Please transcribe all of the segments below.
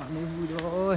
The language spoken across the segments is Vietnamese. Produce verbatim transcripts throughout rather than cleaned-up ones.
Tặng đi vui thôi.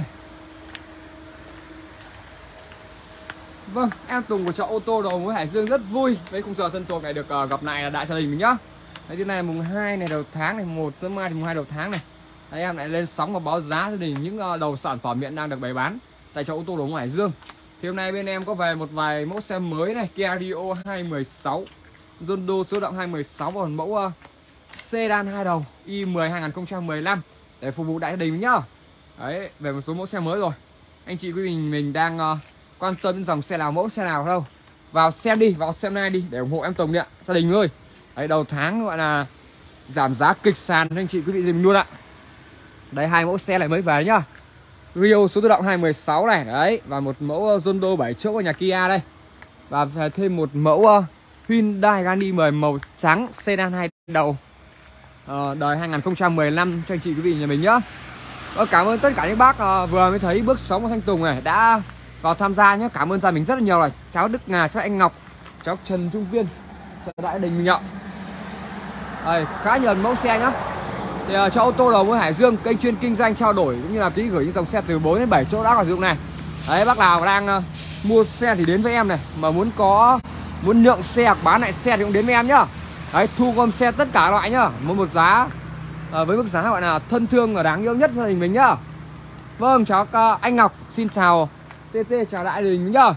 Vâng, em Tùng của chợ ô tô đầu mối Hải Dương rất vui với khung giờ thân thuộc này được uh, gặp lại là đại gia đình mình nhá. Đấy, thứ này là mùng hai này đầu tháng này, một sớm mai thì mùng hai đầu tháng này. Đấy, em lại lên sóng và báo giá gia đình những uh, đầu sản phẩm hiện đang được bày bán tại chợ ô tô đầu mối Hải Dương. Thì hôm nay bên em có về một vài mẫu xe mới này, Kia Rio hai một sáu, Yondo số động hai một sáu và một mẫu uh, sedan hai đầu i mười hai không một năm để phục vụ đại gia đình mình nhá. Đấy, về một số mẫu xe mới rồi. Anh chị quý vị mình đang uh, quan tâm đến dòng xe nào, mẫu xe nào đâu, vào xem đi, vào xem này đi để ủng hộ em Tùng đi ạ, gia đình ơi. Đấy, đầu tháng gọi là giảm giá kịch sàn cho anh chị quý vị mình luôn ạ. Đấy, hai mẫu xe lại mới về nhá. Rio số tự động hai một sáu này, đấy, và một mẫu Yondo bảy chỗ của nhà Kia đây. Và thêm một mẫu uh, Hyundai Grand mười màu trắng sedan hai đầu uh, đời hai không một năm cho anh chị quý vị nhà mình nhá. Ờ, cảm ơn tất cả những bác uh, vừa mới thấy bước sóng của Thanh Tùng này đã vào tham gia nhé. Cảm ơn gia mình rất là nhiều này. Cháu Đức Ngà, cháu anh Ngọc, cháu Trần Trung Viên, cháu đại đình mình ạ. Đây, khá nhiều mẫu xe nhá. Thì uh, cho ô tô đầu mối Hải Dương, kênh chuyên kinh doanh trao đổi cũng như là tí gửi những dòng xe từ bốn đến bảy chỗ đã có sử dụng này. Đấy, bác nào đang uh, mua xe thì đến với em này, mà muốn có muốn nhượng xe hoặc bán lại xe thì cũng đến với em nhá. Đấy, thu gom xe tất cả loại nhá, một một giá uh, với mức giá gọi là thân thương và đáng yêu nhất cho gia đình mình nhá. Vâng, cháu uh, anh Ngọc xin chào tê tê, chào đại đình nhá.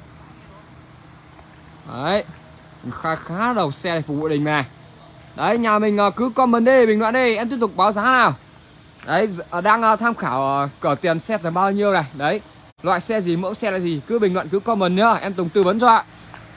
Đấy, khá khá đầu xe để phục vụ đình này. Đấy, nhà mình uh, cứ comment đi, bình luận đi, em tiếp tục báo giá nào. Đấy, uh, đang uh, tham khảo uh, cỡ tiền xe là bao nhiêu này. Đấy, loại xe gì, mẫu xe là gì, cứ bình luận, cứ comment nhá, em Tùng tư vấn cho ạ.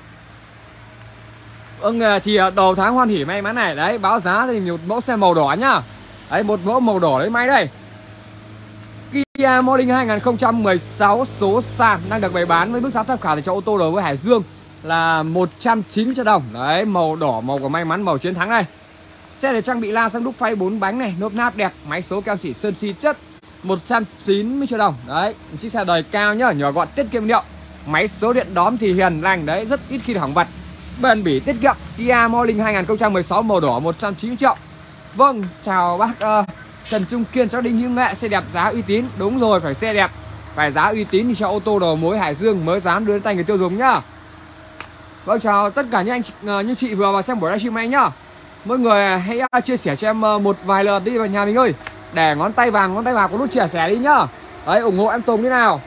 Vâng, uh, thì uh, đầu tháng hoan hỉ may mắn này. Đấy, báo giá thì một mẫu xe màu đỏ nhá. Đấy, một mẫu màu đỏ đấy may đây. Kia Morning hai không một sáu số sàn đang được bày bán với mức giá tham khảo để cho ô tô đối với Hải Dương là một trăm chín mươi triệu đồng. Đấy, màu đỏ, màu của may mắn, màu chiến thắng này. Xe để trang bị la sang đúc phay bốn bánh này, nốp náp đẹp, máy số keo chỉ sơn xi chất, một trăm chín mươi triệu đồng. Đấy, chiếc xe đời cao nhá, nhỏ gọn tiết kiệm điện. Máy số điện đóm thì hiền lành, đấy, rất ít khi hỏng vặt. Bền bỉ tiết kiệm. Kia Morning hai không một sáu màu đỏ một trăm chín mươi triệu. Vâng, chào bác uh, Trần Trung Kiên, cháu Đinh Hữu Nghệ, xe đẹp giá uy tín. Đúng rồi, phải xe đẹp, phải giá uy tín thì cho ô tô đầu mối Hải Dương mới dám đưa đến tay người tiêu dùng nhá. Vâng, chào tất cả những anh chị, uh, như chị vừa vào xem buổi livestream này nhá. Mỗi người hãy uh, chia sẻ cho em uh, một vài lượt đi vào nhà mình ơi, để ngón tay vàng, ngón tay vàng có nút chia sẻ đi nhá. Đấy, ủng hộ em Tùng thế nào.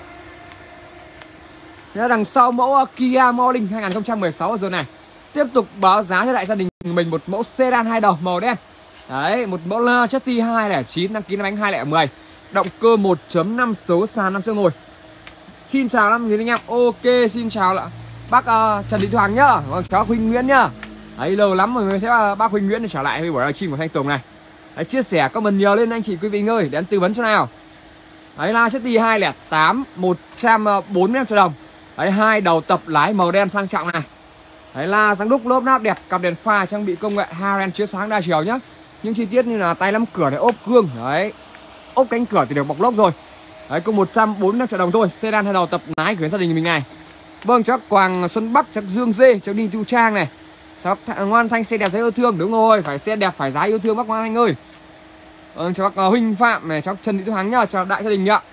Thế đằng sau mẫu uh, Kia Morning hai không một sáu rồi này, tiếp tục báo giá cho đại gia đình mình một mẫu sedan hai đầu màu đen. Đấy, một mẫu Lacetti hai không chín, đăng ký năm bánh hai không một không, động cơ một chấm năm số sàn năm chỗ ngồi. Xin chào năm anh em. Ok, xin chào lại bác uh, Trần Thị Thu Hằng nhá. Vâng, cháu Huỳnh Nguyễn nhá. Đấy, lâu lắm rồi mới thấy uh, bác Huỳnh Nguyễn trở lại với buổi livestream của Thanh Tùng này. Đấy, chia sẻ comment nhiều lên anh chị quý vị ơi để em tư vấn cho nào. Đấy, Lacetti hai không tám một trăm bốn mươi lăm triệu đồng. Đấy, hai đầu tập lái màu đen sang trọng này. Đấy, la sáng đúc, lốp náp đẹp, cặp đèn pha trang bị công nghệ Haren chiếu sáng đa chiều nhá. Những chi tiết như là tay nắm cửa này, ốp gương, đấy, ốp cánh cửa thì được bọc lốp rồi. Đấy, có một trăm bốn mươi lăm triệu đồng thôi. Sedan hai đầu tập lái gửi gia đình mình này. Vâng, cháu Quang Xuân Bắc, cháu Dương Dê, cháu Đinh Tu Trang này, cháu Ngoan Thanh, xe đẹp giá yêu thương. Đúng rồi, phải xe đẹp, phải giá yêu thương bác Ngoan Thanh ơi. Vâng, cháu uh, Huỳnh Phạm này, cháu Trần Thị Thu Hằng nhá, chào đại gia đình nhá.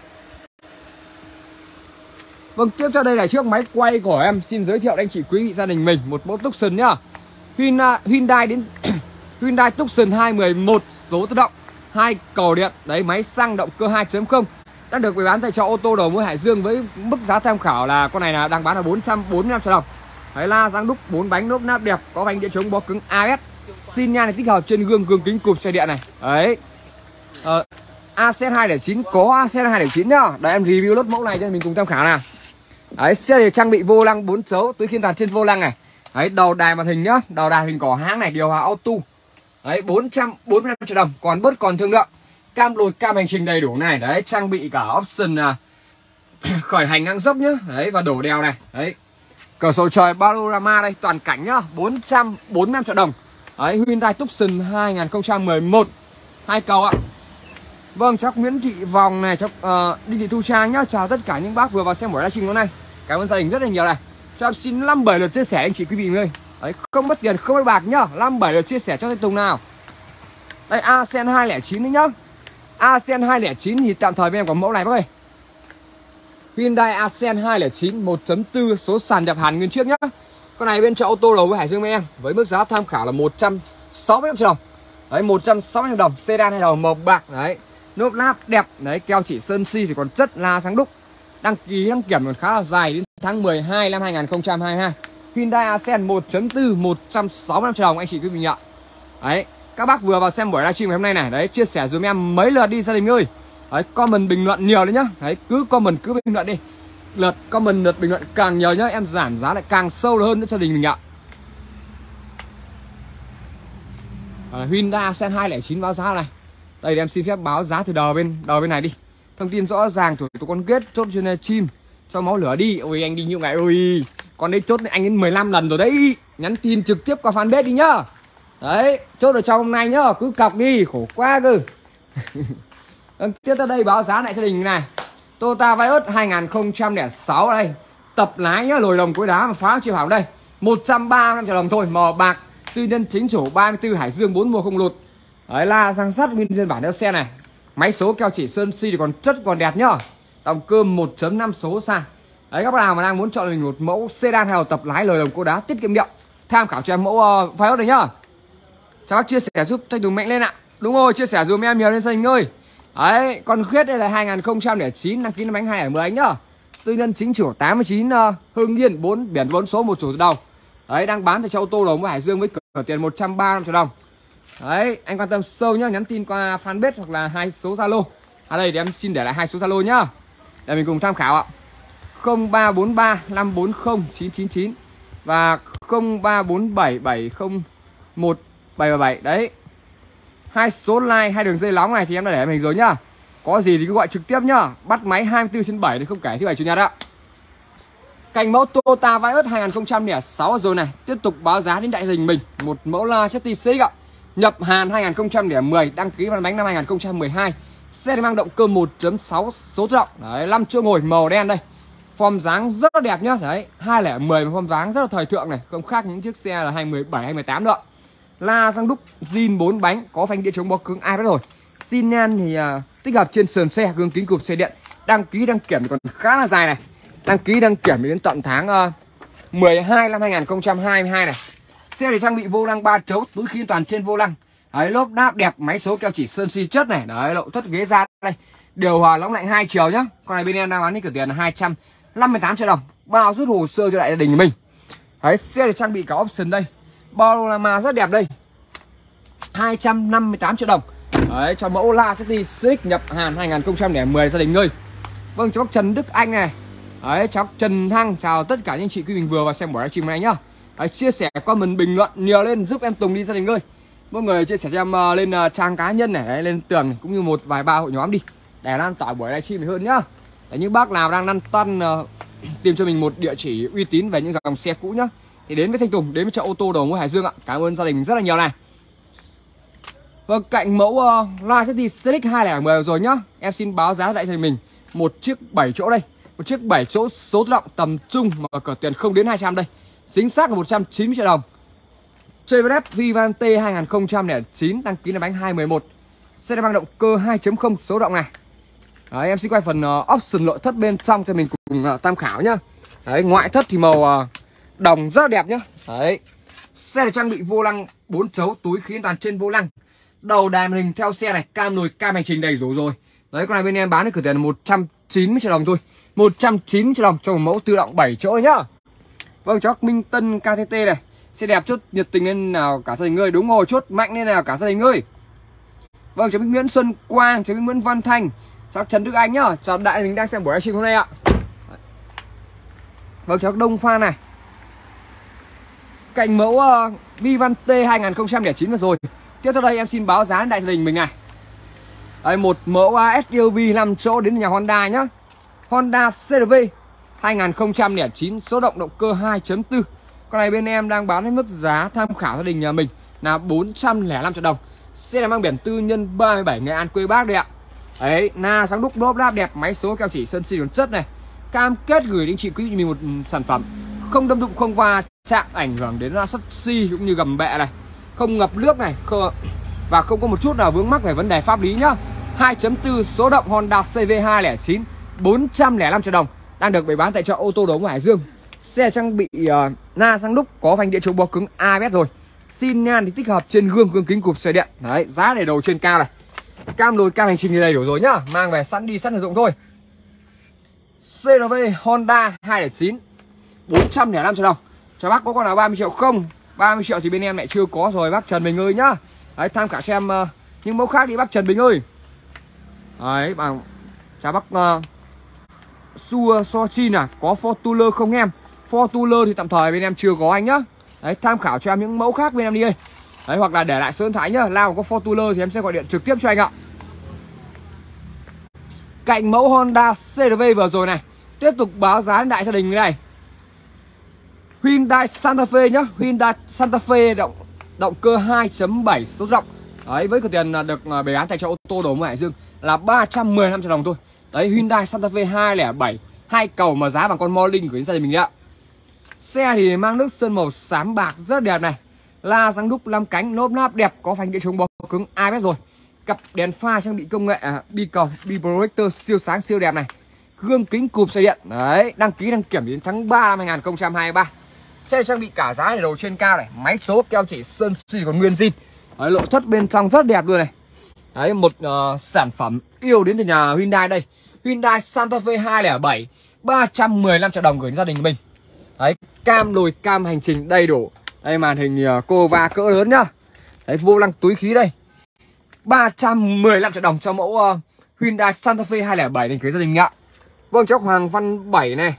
Vâng, tiếp theo đây là chiếc máy quay của em xin giới thiệu anh chị quý vị gia đình mình một mẫu Tucson nhá. Hyundai, Hyundai đến Hyundai Tucson hai một một số tự động, hai cầu điện, đấy, máy xăng động cơ hai chấm không đang được bày bán tại chợ ô tô đầu mối Hải Dương với mức giá tham khảo là con này là đang bán là bốn trăm bốn mươi lăm triệu đồng. Đấy, la răng đúc bốn bánh, nốp náp đẹp, có phanh đĩa chống bó cứng a ét, xin nhan này tích hợp trên gương gương kính cụp xe điện này. Đấy, ờ, a xê hai không chín, có a xê hai không chín nhá. Đấy, em review lốt mẫu này cho mình cùng tham khảo nào. Đấy, xe để trang bị vô lăng bốn chấu, túi khiên tàn trên vô lăng này. Đấy, đầu đài màn hình nhá, đầu đài hình cỏ hãng này, điều hòa auto. Đấy, bốn trăm bốn mươi lăm triệu đồng, còn bớt còn thương lượng. Cam lùi, cam hành trình đầy đủ này. Đấy, trang bị cả option à, khởi hành ngang dốc nhá. Đấy, và đổ đèo này. Đấy, cửa sổ trời panorama đây, toàn cảnh nhá, bốn trăm bốn mươi lăm triệu đồng. Đấy, Hyundai Tucson hai không một một, hai cầu ạ. Vâng, cháu Nguyễn Thị Vòng này, cháu uh, Đinh Thị Thu Trang nhá. Chào tất cả những bác vừa vào xem buổi livestream hôm nay. Cảm ơn gia đình rất là nhiều này. Cho em xin năm bảy lượt chia sẻ anh chị quý vị ơi. Đấy, không mất tiền, không mất bạc nhá. năm bảy lượt chia sẻ cho Thanh Tùng nào. Đây, a xê hai không chín đấy nhá. Accent hai không chín thì tạm thời bên em có mẫu này bác ơi. Hyundai Accent hai không chín một chấm bốn số sàn nhập Hàn nguyên chiếc nhá. Con này bên chợ ô tô đầu với Hải Dương bên em với mức giá tham khảo là một trăm sáu mươi lăm triệu đồng. Đấy, một trăm sáu mươi lăm đồng, sedan hai đầu màu bạc đấy. Nốp láp đẹp đấy, keo chỉ sơn si thì còn rất là sáng đúc. Đăng ký đăng kiểm còn khá là dài đến tháng mười hai năm hai nghìn không trăm hai mươi hai. Hyundai Accent một chấm bốn một trăm sáu mươi lăm triệu đồng anh chị quý vị ạ. Đấy, các bác vừa vào xem buổi livestream ngày hôm nay này, đấy chia sẻ dùm em mấy lượt đi gia đình ơi. Đấy, comment bình luận nhiều đấy nhá. Đấy, cứ comment cứ bình luận đi. Lượt comment lượt bình luận càng nhiều nhá, em giảm giá lại càng sâu hơn nữa cho đình mình ạ. À, Hyundai Accent hai không chín báo giá này. Đây em xin phép báo giá từ đầu bên đầu bên này đi. Thông tin rõ ràng, thủ tục con kết chốt trên chim cho máu lửa đi. Ôi anh đi nhiều ngày ôi. Còn đây chốt anh đến mười lăm lần rồi đấy. Nhắn tin trực tiếp qua fanpage đi nhá. Đấy, chốt ở trong hôm nay nhá, cứ cọc đi, khổ quá cơ. Tiếp tới đây báo giá lại gia đình này. Toyota Vios hai nghìn không trăm lẻ sáu đây. Tập lái nhá, lồi đồng cuối đá mà phá chiều hỏng đây. một trăm ba mươi lăm triệu đồng thôi, màu bạc. Tư nhân chính chủ ba mươi tư Hải Dương bốn mùa không lụt. Đấy là sang sắt nguyên phiên bản đeo xe này. Máy số keo chỉ sơn si thì còn chất còn đẹp nhá. Động cơ một chấm năm số xa. Đấy, các bạn nào mà đang muốn chọn mình một mẫu sedan hay tập lái lồi đồng cô đá tiết kiệm điện, tham khảo cho em mẫu uh, Vios này nhá. Chào bác chia sẻ giúp Thanh Tùng mạnh lên ạ. Đúng rồi, chia sẻ dùm em nhiều lên gia đình ơi. Đấy, con Khuyết đây là hai nghìn không trăm lẻ chín, đăng ký năm bánh hai ở mười anh nhá. Tư nhân chính chủ tám mươi chín uh, Hưng Yên bốn biển bốn số một chủ từ đầu. Đấy, đang bán tại cho ô tô đồng với Hải Dương với cửa tiền một trăm ba mươi lăm triệu đồng. Đấy, anh quan tâm sâu nhá, nhắn tin qua fanpage hoặc là hai số Zalo. À đây thì em xin để lại hai số Zalo nhá. Để mình cùng tham khảo ạ. không ba bốn ba năm bốn không chín chín chín và không ba bốn bảy bảy không một bảy bảy bảy. Đấy. Hai số line, hai đường dây nóng này thì em đã để mình rồi nhá. Có gì thì cứ gọi trực tiếp nhá. Bắt máy hai mươi tư trên bảy thì không kể thứ bảy chủ nhật ạ. Cạnh mẫu Toyota Vios hai nghìn không trăm lẻ sáu rồi này, tiếp tục báo giá đến đại đình mình, một mẫu la Chevy xê ích ạ. Nhập Hàn hai nghìn không trăm lẻ mười, đăng ký van bánh năm hai nghìn không trăm mười hai. Xe mang động cơ một chấm sáu số tự động. Đấy, năm chỗ ngồi màu đen đây. Form dáng rất là đẹp nhá. Đấy, hai không một không mà form dáng rất là thời thượng này, không khác những chiếc xe là hai không một bảy, hai không một tám nữa. La răng đúc zin bốn bánh, có phanh đĩa chống bó cứng ai biết rồi. Xi nhan thì uh, tích hợp trên sườn xe, gương kính cụp xe điện. Đăng ký đăng kiểm còn khá là dài này. Đăng ký đăng kiểm đến tận tháng uh, mười hai năm hai nghìn không trăm hai mươi hai này. Xe thì trang bị vô lăng ba chấu, túi khí toàn trên vô lăng. Đấy, lốp đáp đẹp, máy số keo chỉ sơn si chất này. Đấy, nội thất ghế da đây. Điều hòa nóng lạnh hai chiều nhá. Con này bên em đang bán đi cửa tiền là hai trăm năm mươi tám triệu đồng. Bao rút hồ sơ cho đại gia đình mình. Đấy, xe thì trang bị cả option đây. Panorama rất đẹp đây. hai trăm năm mươi tám triệu đồng. Đấy, cho mẫu La City xê ích nhập Hàn hai nghìn không trăm lẻ mười gia đình ơi. Vâng, cháu Trần Đức Anh này. Đấy, cháu Trần Thăng chào tất cả những chị quý mình vừa vào xem buổi livestream này nhá. Đấy, chia sẻ comment bình luận nhiều lên giúp em Tùng đi gia đình ơi. Mọi người chia sẻ cho em uh, lên uh, trang cá nhân này, đấy, lên tường này, cũng như một vài ba hội nhóm đi để lan tỏa buổi livestream hơn nhá. Để những bác nào đang lăn tăn uh, tìm cho mình một địa chỉ uy tín về những dòng xe cũ nhá, thì đến với Thanh Tùng, đến với chợ ô tô đầu mối Hải Dương ạ. Cảm ơn gia đình mình rất là nhiều này. Vâng, cạnh mẫu uh, La City xê ích hai không một không rồi nhá. Em xin báo giá lại cho mình một chiếc bảy chỗ đây. Một chiếc bảy chỗ số tự động tầm trung mà cửa tiền không đến hai trăm đây. Chính xác là một trăm chín mươi triệu đồng. Chevrolet Vivante hai nghìn không trăm lẻ chín, đăng ký là bánh hai một một. Xe mang động cơ hai chấm không số động này. Đấy, em xin quay phần uh, option nội thất bên trong cho mình cùng uh, tham khảo nhá. Đấy, ngoại thất thì màu uh, đồng rất là đẹp nhá. Đấy. Xe được trang bị vô lăng bốn chấu, túi khí an toàn trên vô lăng. Đầu đài màn hình theo xe này, cam nồi cam hành trình đầy đủ rồi. Đấy, con này bên em bán được cửa tiền là một trăm chín mươi triệu đồng thôi. một trăm chín mươi triệu đồng cho một mẫu tự động bảy chỗ nhá. Vâng, cháu Minh Tân ca tê tê này. Xe đẹp, chốt nhiệt tình lên nào cả gia đình ơi. Đúng rồi, chốt mạnh lên nào cả gia đình ơi. Vâng, cháu Nguyễn Xuân Quang, cháu Nguyễn Văn Thanh, cháu Trần Đức Anh nhá. Chào đại mình đang xem buổi livestream hôm nay ạ. Vâng, cháu Đông Phan này. Cạnh mẫu uh, Vivante hai nghìn không trăm lẻ chín vừa rồi. Tiếp theo đây em xin báo giá đại gia đình mình này. Đây, một mẫu uh, ét u vê năm chỗ đến nhà Honda nhá. Honda xê rờ vê hai nghìn không trăm lẻ chín, số động động cơ hai chấm bốn. Con này bên em đang bán với mức giá tham khảo gia đình nhà mình là bốn trăm lẻ năm triệu đồng. Xe này mang biển tư nhân ba mươi bảy Nghệ An quê bác đây ạ. Đấy, na sáng đúc lốp đáp đẹp, máy số keo chỉ sơn si còn chất này. Cam kết gửi đến chị quý vị mình một sản phẩm không đâm đụng, không va chạm ảnh hưởng đến sắt xi cũng như gầm bẹ này, không ngập nước này, và không có một chút nào vướng mắc về vấn đề pháp lý nhá. hai chấm bốn số động Honda C V hai không chín, bốn trăm lẻ năm triệu đồng, đang được bày bán tại chợ ô tô Đồ Hải Dương. Xe trang bị uh, na xăng đúc, có phanh đĩa chống bó cứng a bê ét rồi. Xin nhan thì tích hợp trên gương gương kính cụp xe điện. Đấy, giá để đầu trên cao này. Cam lồi cam hành trình thì đầy đủ rồi nhá, mang về sẵn đi sẵn sử dụng thôi. xê rờ vê Honda hai không chín, bốn trăm lẻ năm triệu đồng. Cho bác có con nào ba mươi triệu không? ba mươi triệu thì bên em lại chưa có rồi bác Trần Bình ơi nhá. Đấy, tham khảo cho em uh, những mẫu khác đi bác Trần Bình ơi. Đấy, bằng chào bác uh, Sua Sochin à, có Fortuner không em? Fortuner thì tạm thời bên em chưa có anh nhá. Đấy, tham khảo cho em những mẫu khác bên em đi. Đấy, hoặc là để lại số điện thoại nhá. Nào có Fortuner thì em sẽ gọi điện trực tiếp cho anh ạ. Cạnh mẫu Honda xê rờ vê vừa rồi này, tiếp tục báo giá đại gia đình này. Hyundai Santa Fe nhá, Hyundai Santa Fe động động cơ hai chấm bảy số rộng. Đấy, với cái tiền được bày bán tại chợ ô tô Đồ Hải Dương là ba trăm mười lăm triệu đồng thôi. Đấy, Hyundai Santa Fe hai không bảy, hai cầu mà giá bằng con Morning của gia đình mình ạ. Xe thì mang nước sơn màu xám bạc rất đẹp này. La răng đúc năm cánh, lốp láp đẹp, có phanh đĩa chống bó cứng a bê ét rồi. Cặp đèn pha trang bị công nghệ à, bi cầu, bi projector siêu sáng siêu đẹp này. Gương kính cụp xe điện. Đấy, đăng ký đăng kiểm đến tháng ba năm hai nghìn không trăm hai mươi ba. Xe trang bị cả giá để đầu trên cao này, máy số keo chỉ sơn xi còn nguyên zin. Đấy, nội thất bên trong rất đẹp luôn này. Đấy, một uh, sản phẩm yêu đến từ nhà Hyundai đây. Hyundai Santa Fe hai không bảy, ba trăm mười lăm triệu đồng gửi đến gia đình mình. Đấy, cam lùi cam hành trình đầy đủ. Đây, màn hình uh, cô va cỡ lớn nhá. Đấy, vô lăng túi khí đây. ba trăm mười lăm triệu đồng cho mẫu uh, Hyundai Santa Fe hai không bảy đến gửi gia đình ạ. Vâng, cháu Hoàng Văn Bảy này,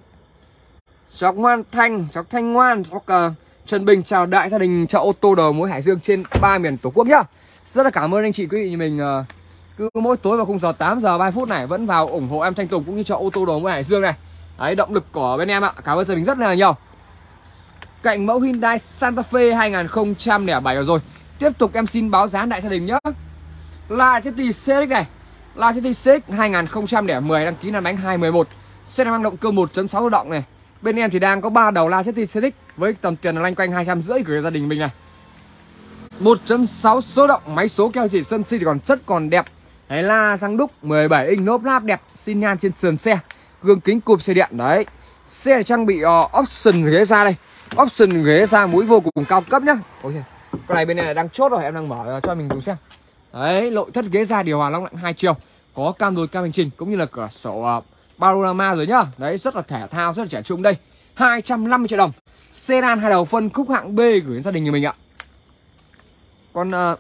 cháu Ngoan Thanh, cháu Thanh Ngoan, cháu uh, Trần Bình chào đại gia đình chợ ô tô Đầu Mối Hải Dương trên ba miền Tổ quốc nhá. Rất là cảm ơn anh chị quý vị mình uh, cứ mỗi tối vào khung giờ tám giờ ba mươi phút này vẫn vào ủng hộ em Thanh Tùng cũng như chợ ô tô Đầu Mối Hải Dương này. Đấy, động lực của bên em ạ. Cảm ơn gia đình rất là nhiều. Cạnh mẫu Hyundai Santa Fe hai không không bảy rồi. Tiếp tục em xin báo giá đại gia đình nhá. La City xê ích này, La City xê ích hai không không một đăng ký năm bánh hai một một. Xe năng động cơ một chấm sáu động này. Bên em thì đang có ba đầu La City xê ích với tầm tiền là lanh quanh hai trăm rưỡi gửi gia đình mình này. một chấm sáu số động, máy số keo chỉ sơn xi thì còn chất còn đẹp. Đấy, la răng đúc mười bảy inch, lốp láp đẹp, xin nhan trên sườn xe, gương kính cụp xe điện. Đấy, xe trang bị uh, option ghế da đây, option ghế da mũi vô cùng cao cấp nhá. Ôi, con này bên này đang chốt rồi, em đang mở cho mình cùng xem. Đấy, nội thất ghế da điều hòa long lạnh hai chiều, có cam lùi cam hành trình cũng như là cửa sổ uh, panorama rồi nhá. Đấy, rất là thể thao, rất là trẻ trung đây. hai trăm năm mươi triệu đồng. Sedan hai đầu phân khúc hạng B gửi đến gia đình nhà mình ạ. Còn uh,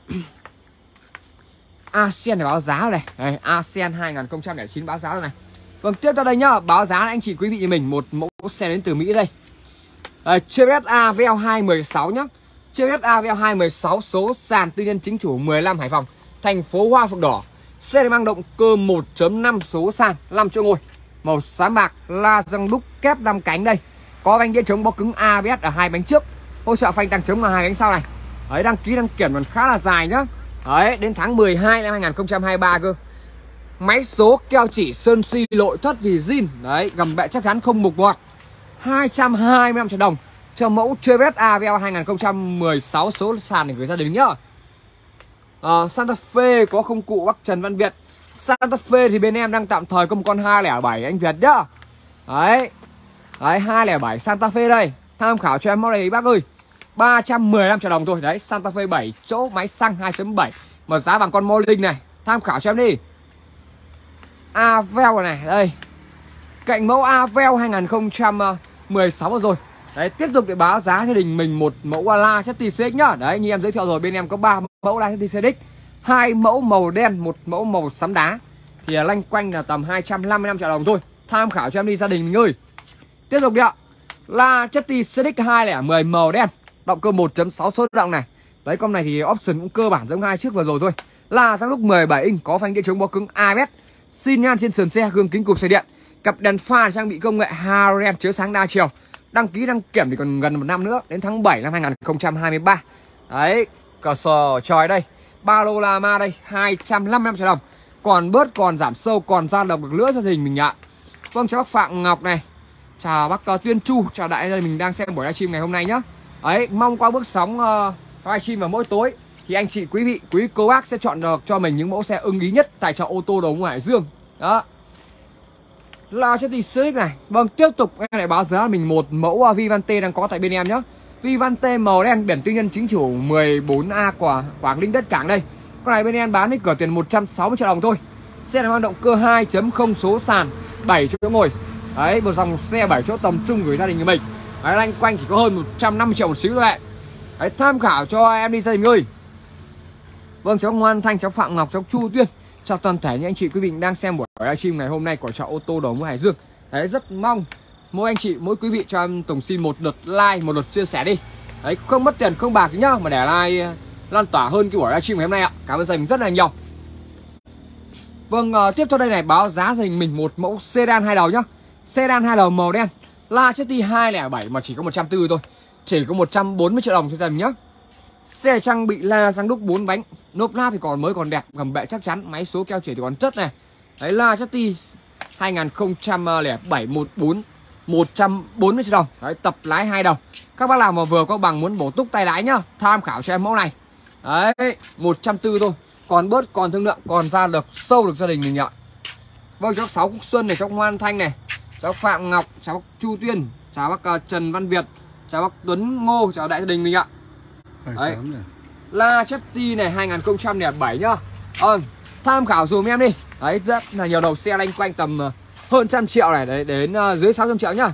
ASEAN này báo giá này. Đây, ASEAN hai không không chín báo giá rồi này. Vâng, tiếp theo đây nhá, báo giá anh chị quý vị nhà mình một mẫu xe đến từ Mỹ đây. Đây, Chevrolet Aveo hai một sáu nhá. Chevrolet Aveo hai một sáu số sàn tư nhân chính chủ mười lăm Hải Phòng, thành phố Hoa Phượng Đỏ. Xe mang động cơ một chấm năm số sàn, năm chỗ ngồi, màu xám bạc, la răng đúc kép năm cánh đây. Có phanh đĩa chống bó cứng a bê ét ở hai bánh trước, hỗ trợ phanh tăng chống ở hai bánh sau này. Đấy, đăng ký đăng kiểm còn khá là dài nhá. Đấy, đến tháng mười hai năm hai nghìn không trăm hai mươi ba cơ. Máy số keo chỉ sơn xi, nội thất thì zin. Đấy, gầm bệ chắc chắn không mục ngọt. hai trăm hai mươi lăm triệu đồng cho mẫu Chevrolet Aveo hai không một sáu số sàn để gửi gia đình nhá. À, Santa Fe có không cụ bác Trần Văn Việt. Santa Fe thì bên em đang tạm thời có một con hai không bảy anh Việt nhá. Đấy. Đấy, hai không bảy Santa Fe đây. Tham khảo cho em mẫu này bác ơi. ba trăm mười lăm triệu đồng thôi. Đấy, Santa Fe bảy chỗ, máy xăng hai chấm bảy mà giá bằng con Morning này. Tham khảo cho em đi. Aveo này, đây. Cạnh mẫu Aveo hai không một sáu rồi. Đấy, tiếp tục để báo giá gia đình mình một mẫu La City xê ích nhá. Đấy, như em giới thiệu rồi, bên em có ba mẫu La City xê ích, hai mẫu màu đen, một mẫu màu xám đá. Thì lanh quanh là tầm hai trăm năm mươi lăm triệu đồng thôi. Tham khảo cho em đi gia đình mình ơi. Tiếp tục đi ạ. La City xê ích hai không một không màu đen, động cơ một chấm sáu số động này. Đấy, con này thì option cũng cơ bản giống hai chiếc vừa rồi thôi. La răng đúc mười bảy inch, có phanh đĩa chống bó cứng a bê ét, xin nhan trên sườn xe, gương kính cụp xe điện, cặp đèn pha trang bị công nghệ Haren chiếu sáng đa chiều. Đăng ký đăng kiểm thì còn gần một năm nữa, đến tháng bảy năm hai nghìn không trăm hai mươi ba. Đấy, cờ sò tròi đây, ba lô Lama đây, hai trăm năm mươi lăm triệu đồng. Còn bớt, còn giảm sâu, còn ra đồng được nữa cho gia đình mình ạ. Vâng, chào bác Phạm Ngọc này, chào bác uh, Tuyên Chu, chào đại gia đình mình đang xem buổi livestream ngày hôm nay nhá. Đấy, mong qua bước sóng uh, livestream vào mỗi tối thì anh chị quý vị quý cô bác sẽ chọn được cho mình những mẫu xe ưng ý nhất tại chợ ô tô đầu ngoài Hải Dương. Đó là chiếc thì Civic này. Vâng, tiếp tục em lại báo giá mình một mẫu Vivante đang có tại bên em nhé. Vivante màu đen, biển tư nhân chính chủ mười bốn A của Quảng Ninh Đất Cảng đây. Con này bên em bán với cửa tiền một trăm sáu mươi triệu đồng thôi. Xe này mang động cơ hai chấm không số sàn, bảy chỗ ngồi. Đấy, một dòng xe bảy chỗ tầm trung gửi gia đình của mình. Đấy, lanh quanh chỉ có hơn một trăm năm mươi triệu một xíu thôi ạ. Đấy, tham khảo cho em đi gia đình ơi. Vâng, cháu Ngoan Thanh, cháu Phạm Ngọc, cháu Chu Tuyên, chào toàn thể những anh chị quý vị đang xem buổi livestream ngày hôm nay của chợ ô tô đầu mối Hải Dương. Đấy, rất mong mỗi anh chị, mỗi quý vị cho em Tùng xin một lượt like, một lượt chia sẻ đi. Đấy, không mất tiền không bạc chứ nhá, mà để like lan tỏa hơn cái buổi livestream ngày hôm nay ạ. Cảm ơn gia đình rất là nhiều. Vâng, uh, tiếp theo đây này báo giá gia đình mình một mẫu sedan hai đầu nhá. Sedan hai đầu màu đen, Lachetti hai không bảy mà chỉ có một trăm tư mươi thôi. Chỉ có một trăm bốn mươi triệu đồng cho gia đình nhá. Xe trang bị la răng đúc bốn bánh, nốp láp thì còn mới còn đẹp, gầm bệ chắc chắn, máy số keo chỉ thì còn chất này. Đấy, Lachetti hai không không bảy một bốn, một trăm bốn mươi triệu đồng. Đấy, tập lái hai đầu. Các bác nào mà vừa có bằng muốn bổ túc tay lái nhá, tham khảo cho em mẫu này. Đấy, một trăm tư mươi thôi. Còn bớt, còn thương lượng, còn ra được sâu được gia đình mình ạ. Vâng, cháu Sáu Quốc Xuân này, cháu Ngoan Thanh này, cháu Phạm Ngọc, cháu Chu Tuyên, cháu bác uh, Trần Văn Việt, cháu bác Tuấn Ngô, cháu đại gia đình mình ạ. Đấy, Lachetti này hai không không bảy nhá. Ờ, tham khảo dùm em đi. Đấy, rất là nhiều đầu xe lanh quanh tầm uh, hơn trăm triệu này, đấy, đến uh, dưới sáu trăm triệu nhá.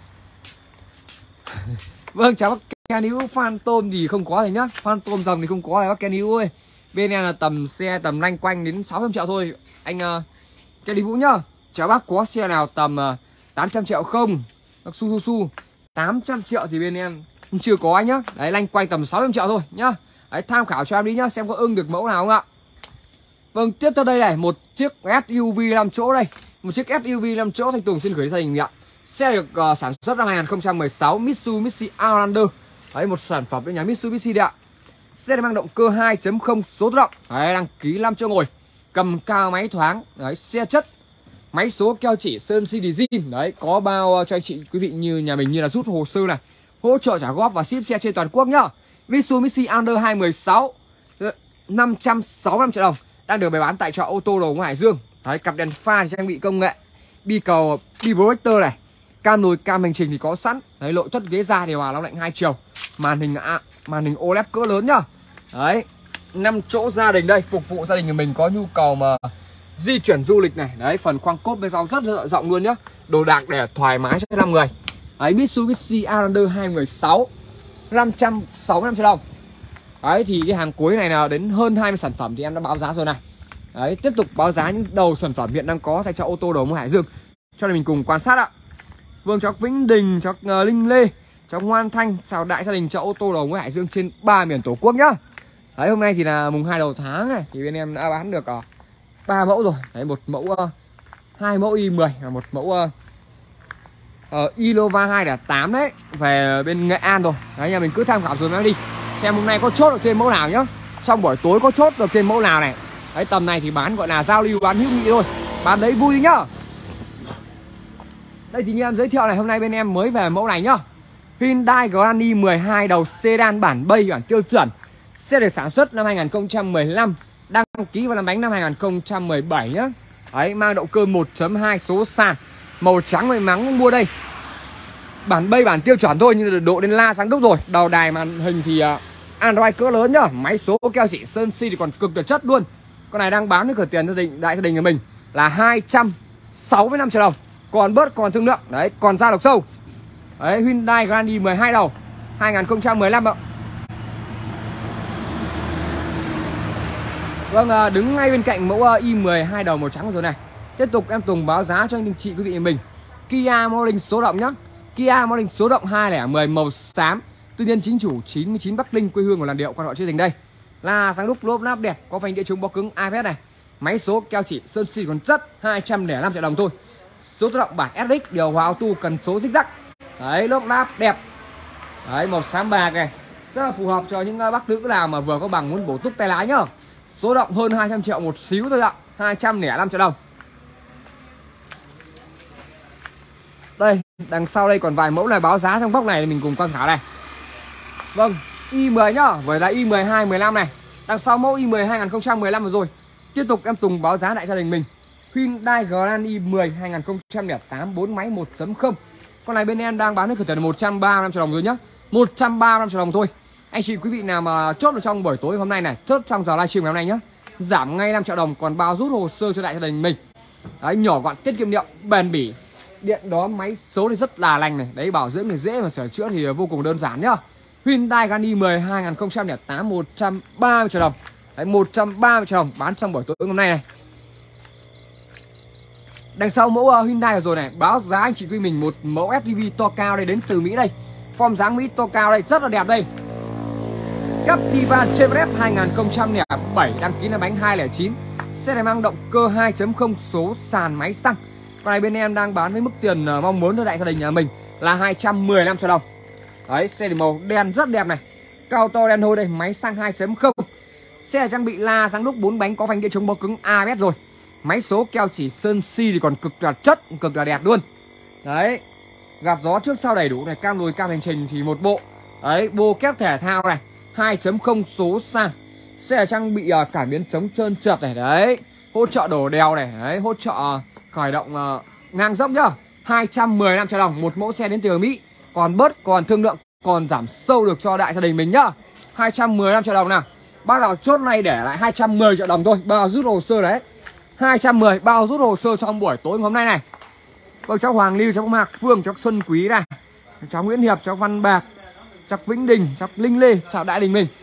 Vâng, cháu bác Kenny Phantom thì không có rồi nhá. Phantom dòng thì không có rồi bác Kenny ơi. Bên em là tầm xe tầm lanh quanh đến sáu trăm triệu thôi. Anh uh, Kenny Vũ nhá. Cháu bác có xe nào tầm uh, tám trăm triệu không? Bác Su Su Su tám trăm triệu thì bên em chưa có anh nhá. Đấy, lanh quanh tầm sáu trăm triệu thôi nhá. Đấy, tham khảo cho em đi nhá, xem có ưng được mẫu nào không ạ. Vâng, tiếp theo đây này, một chiếc ét u vê năm chỗ đây. Một chiếc ét u vê năm chỗ Thanh Tùng xin gửi gia đình ạ. Xe được uh, sản xuất năm hai không một sáu, Mitsubishi Outlander. Đấy, một sản phẩm bên nhà Mitsubishi đấy ạ. Xe này mang động cơ hai chấm không số tự động. Đấy, đăng ký năm chỗ ngồi, cầm cao máy thoáng. Đấy, xe chất, máy số keo chỉ, sơn xê đê zin. Đấy, có bao cho anh chị quý vị như nhà mình như là rút hồ sơ này, hỗ trợ trả góp và ship xe trên toàn quốc nhá. Mitsubishi Outlander hai một sáu, năm trăm sáu mươi lăm triệu đồng, đang được bày bán tại chợ ô tô đầu ngoài Hải Dương. Đấy, cặp đèn pha thì trang bị công nghệ bi cầu bi projector này, cam nồi cam hành trình thì có sẵn. Đấy, nội thất ghế da điều hòa nóng lạnh hai chiều, màn hình à, màn hình ô led cỡ lớn nhá. Đấy, năm chỗ gia đình đây, phục vụ gia đình của mình có nhu cầu mà di chuyển du lịch này. Đấy, phần khoang cốp bên sau rất là rộng luôn nhá, đồ đạc để thoải mái cho năm người. Đấy, Mitsubishi Outlander hai một sáu, năm trăm sáu mươi lăm triệu đồng. Đấy, thì cái hàng cuối này là đến hơn hai mươi sản phẩm thì em đã báo giá rồi này. Đấy, tiếp tục báo giá những đầu sản phẩm hiện đang có tại chợ ô tô đầu mối Hải Dương cho nên mình cùng quan sát ạ. Vâng, cháu Vĩnh Đình, cháu uh, Linh Lê, cháu Ngoan Thanh, chào đại gia đình chợ ô tô đầu mối Hải Dương trên ba miền tổ quốc nhá. Đấy, hôm nay thì là mùng hai đầu tháng này thì bên em đã bán được uh, ba mẫu rồi. Đấy, một mẫu uh, hai mẫu i mười và một mẫu uh, uh, Innova hai là tám đấy, về bên Nghệ An rồi. Đấy, nhà mình cứ tham khảo rồi em đi. Xem hôm nay có chốt được trên mẫu nào nhá. Trong buổi tối có chốt được trên mẫu nào này. Đấy, tầm này thì bán gọi là giao lưu, bán hữu nghị thôi, bán đấy vui nhá. Đây thì như em giới thiệu này, hôm nay bên em mới về mẫu này nhá. Hyundai Grand i mười hai đầu sedan bản bay, bản tiêu chuẩn. Xe được sản xuất năm hai không một lăm, đăng ký và làm bánh năm hai không một bảy nhá. Đấy, mang động cơ một chấm hai số sàn, màu trắng may mắn mua đây. Bản bay bản tiêu chuẩn thôi nhưng độ đến la sáng đúc rồi. Đầu đài màn hình thì uh, Android cỡ lớn nhá, máy số keo chỉ, sơn xi thì còn cực là chất luôn. Con này đang bán với cửa tiền gia đình đại gia đình của mình là hai trăm sáu mươi lăm triệu đồng. Còn bớt còn thương lượng. Đấy, còn ra độc sâu. Đấy, Hyundai Grand i mười hai đầu hai không một lăm ạ. Vâng, đứng ngay bên cạnh mẫu i mười hai đầu màu trắng rồi này. Tiếp tục em Tùng báo giá cho anh chị quý vị của mình. Kia Morning số động nhá. Kia Morning số động hai không một màu xám, tư nhân chính chủ chín mươi chín Bắc Ninh, quê hương của làn điệu quan họ trên tình đây. Là sáng đúc lốp láp đẹp, có phanh đĩa chống bó cứng i pê ét này, máy số keo chỉ, sơn xi còn chất, hai trăm lẻ năm triệu đồng thôi. Số tự động bản ét ích, điều hòa auto, cần số zig zag. Đấy, lốp láp đẹp. Đấy, màu xám bạc này, rất là phù hợp cho những bác nữ nào mà vừa có bằng muốn bổ túc tay lái nhá. Số động hơn hai trăm triệu một xíu thôi ạ, hai trăm lẻ năm triệu đồng. Đây, đằng sau đây còn vài mẫu này báo giá trong góc này mình cùng tham khảo này. Vâng, i mười nhá, với là i mười hai, mười lăm này. Đằng sau mẫu i mười hai nghìn không trăm mười lăm vừa rồi, tiếp tục em Tùng báo giá đại gia đình mình Hyundai Grand i mười hai nghìn không trăm lẻ tám bốn máy một chấm không. Con này bên em đang bán với cửa tiền một trăm ba mươi lăm triệu đồng rồi nhá. một trăm ba mươi lăm triệu đồng thôi. Anh chị quý vị nào mà chốt được trong buổi tối hôm nay này, chốt trong giờ livestream ngày hôm nay nhá, giảm ngay năm triệu đồng, còn bao rút hồ sơ cho đại gia đình mình. Đấy, nhỏ gọn, tiết kiệm điện, bền bỉ. Điện đó máy số thì rất là lành này. Đấy, bảo dưỡng thì dễ mà sửa chữa thì vô cùng đơn giản nhá. Hyundai Grand i mười hai nghìn không trăm lẻ tám một trăm ba mươi triệu đồng. Đấy, một trăm ba mươi triệu đồng bán trong buổi tối hôm nay này. Đằng sau mẫu uh, Hyundai rồi này, báo giá anh chị quý mình một mẫu ét u vê to cao đây, đến từ Mỹ đây. Form dáng Mỹ to cao đây, rất là đẹp đây. Captiva Chevrolet hai nghìn không trăm lẻ bảy, đăng ký là bánh hai không chín. Xe này mang động cơ hai chấm không, số sàn máy xăng. Con này bên em đang bán với mức tiền uh, mong muốn cho đại gia đình nhà mình là hai trăm mười lăm triệu đồng. Đấy, xe thì màu đen rất đẹp này. Cao to đen hôi đây, máy xăng hai chấm không. Xe này trang bị la răng đúc bốn bánh, có phanh đĩa chống bó cứng a bê ét rồi. Máy số keo chỉ sơn xi thì còn cực là chất, cực là đẹp luôn. Đấy, gạt gió trước sau đầy đủ này, cam lùi cam hành trình thì một bộ. Đấy, bô kép thể thao này, hai chấm không số sàn. Xe trang bị uh, cảm biến chống trơn trượt này, đấy, hỗ trợ đổ đèo này, đấy, hỗ trợ uh, khởi động uh, ngang dốc nhá. hai trăm mười lăm triệu đồng một mẫu xe đến từ Mỹ. Còn bớt, còn thương lượng, còn giảm sâu được cho đại gia đình mình nhá. hai trăm mười lăm triệu đồng nào. Bác nào chốt này để lại hai trăm mười triệu đồng thôi, bao rút hồ sơ đấy. hai trăm mười bao rút hồ sơ trong buổi tối hôm nay này. Vâng, cháu Hoàng Lưu, cháu Mạc Phương, cháu Xuân Quý này, cháu Nguyễn Hiệp, cháu Văn Bạc, cháu Vĩnh Đình, cháu Linh Lê, chào đại đình mình.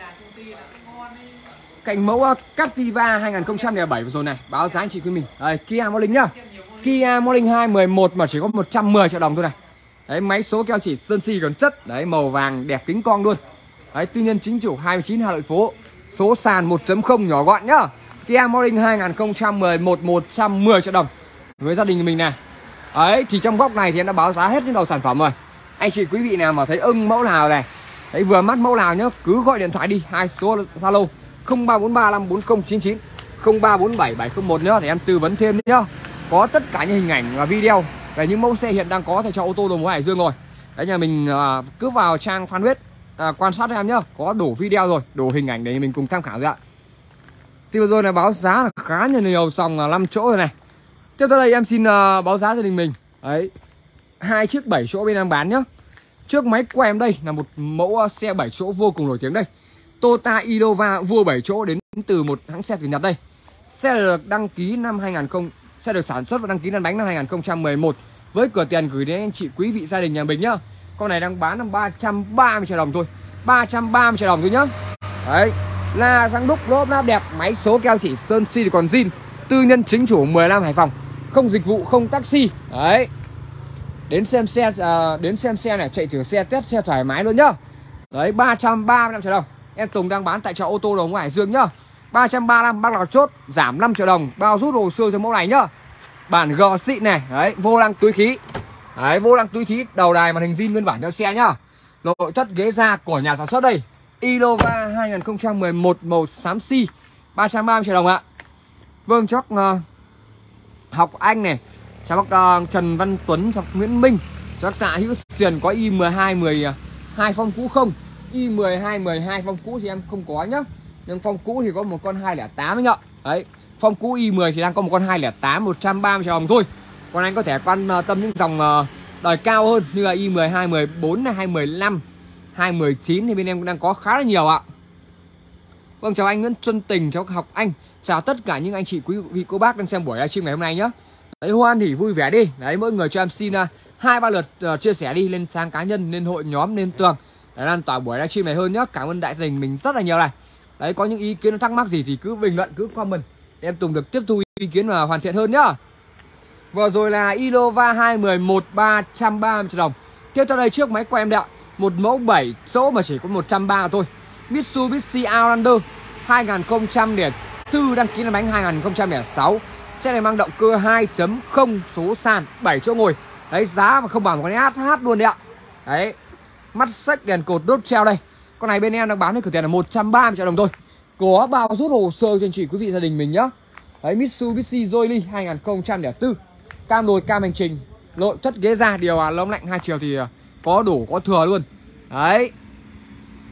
Cạnh mẫu uh, Captiva hai nghìn không trăm lẻ bảy vừa rồi này, báo giá anh chị quý mình. Đây, Kia Morning nhá. Kia Morning hai mười một mà chỉ có một trăm mười triệu đồng thôi này. Đấy, máy số keo chỉ sơn xi còn chất, đấy, màu vàng đẹp kính cong luôn. Đấy, tư nhân chính chủ hai mươi chín Hà Nội phố. Số sàn một chấm không nhỏ gọn nhá. Kia Morning hai nghìn không trăm mười một một trăm mười triệu đồng với gia đình mình này. Đấy, thì trong góc này thì em đã báo giá hết những đầu sản phẩm rồi. Anh chị quý vị nào mà thấy ưng mẫu nào này, thấy vừa mắt mẫu nào nhá, cứ gọi điện thoại đi, hai số Zalo không ba bốn ba năm bốn không chín chín, không ba bốn bảy bảy không một nữa để em tư vấn thêm nhá. Có tất cả những hình ảnh và video về những mẫu xe hiện đang có tại cho ô tô Đầu Mối Hải Dương rồi. Đấy, nhà mình uh, cứ vào trang fanpage uh, quan sát em nhá, có đủ video rồi, đủ hình ảnh để mình cùng tham khảo rồi ạ. Thì vừa rồi là báo giá là khá nhiều nhiều dòng là năm chỗ rồi này. Tiếp theo đây em xin uh, báo giá gia đình mình. Đấy, hai chiếc bảy chỗ bên em bán nhá. Trước máy của em đây là một mẫu uh, xe bảy chỗ vô cùng nổi tiếng đây, Toyota Innova vua bảy chỗ đến từ một hãng xe từ Nhật đây. Xe được đăng ký năm hai nghìn không, sẽ được sản xuất và đăng ký lăn bánh năm hai nghìn không trăm mười một với cửa tiền gửi đến anh chị quý vị gia đình nhà mình nhá. Con này đang bán là ba trăm ba mươi triệu đồng thôi, ba trăm ba mươi triệu đồng thôi nhá. Đấy, la răng đúc lốp láp đẹp, máy số keo chỉ sơn xi thì còn zin, tư nhân chính chủ mười lăm Hải Phòng, không dịch vụ, không taxi. Đấy, đến xem xe uh, đến xem xe này, chạy thử xe, test xe thoải mái luôn nhá. Đấy, ba trăm ba mươi lăm triệu đồng em Tùng đang bán tại chợ ô tô Đầu Mối Hải Dương nhá. Ba trăm ba mươi lăm bác nào chốt giảm năm triệu đồng, bao rút hồ sơ cho mẫu này nhá. Bản G xịn này, đấy, vô lăng túi khí. Đấy, vô lăng túi khí, đầu đài màn hình zin nguyên bản cho xe nhá. Nội thất ghế da của nhà sản xuất đây, Innova hai nghìn không trăm mười một màu xám xi, ba trăm ba mươi triệu đồng ạ. Vâng, chóc uh, Học Anh này, chào bác uh, Trần Văn Tuấn, chào Nguyễn Minh, chào bác Tạ Hữu Xiền, có i mười hai mười hai phong cũ không? i mười hai mười hai phong cũ thì em không có nhá. Nhưng phong cũ thì có một con hai không tám anh ạ. Đấy, phong cũ i mười thì đang có một con hai không tám một trăm ba mươi triệu đồng thôi. Còn anh có thể quan tâm những dòng uh, đời cao hơn như là i mười hai mười bốn này, hai mười lăm, hai mười chín thì bên em cũng đang có khá là nhiều ạ. Vâng, chào anh Nguyễn Xuân Tình, cháu Học Anh, chào tất cả những anh chị quý vị cô bác đang xem buổi livestream ngày hôm nay nhá. Đấy, hoan hỉ vui vẻ đi. Đấy, mỗi người cho em xin uh, hai ba lượt uh, chia sẻ đi lên trang cá nhân, lên hội nhóm, lên tường để lan tỏa buổi livestream này hơn nhá. Cảm ơn đại gia đình mình rất là nhiều này. Đấy, có những ý kiến thắc mắc gì thì cứ bình luận, cứ comment để em Tùng được tiếp thu ý kiến và hoàn thiện hơn nhá. Vừa rồi là Innova hai mười một ba trăm ba mươi triệu đồng. Tiếp theo đây trước máy của em đấy ạ, một mẫu bảy chỗ mà chỉ có một trăm ba mươi thôi, Mitsubishi Outlander hai nghìn không trăm lẻ bốn, đăng ký lăn bánh hai nghìn không trăm lẻ sáu. Xe này mang động cơ hai chấm không, số sàn, bảy chỗ ngồi. Đấy, giá mà không bằng một con ét hát luôn đấy ạ. Đấy, mắt xích đèn cột đốt treo đây. Con này bên em đang bán với cửa tiền là một trăm ba mươi triệu đồng thôi. Có bao rút hồ sơ cho anh chị quý vị gia đình mình nhá. Đấy, Mitsubishi Jolie hai nghìn không trăm lẻ bốn, cam lồi cam hành trình, nội thất ghế da, điều hòa lông lạnh hai chiều thì có đủ, có thừa luôn. Đấy,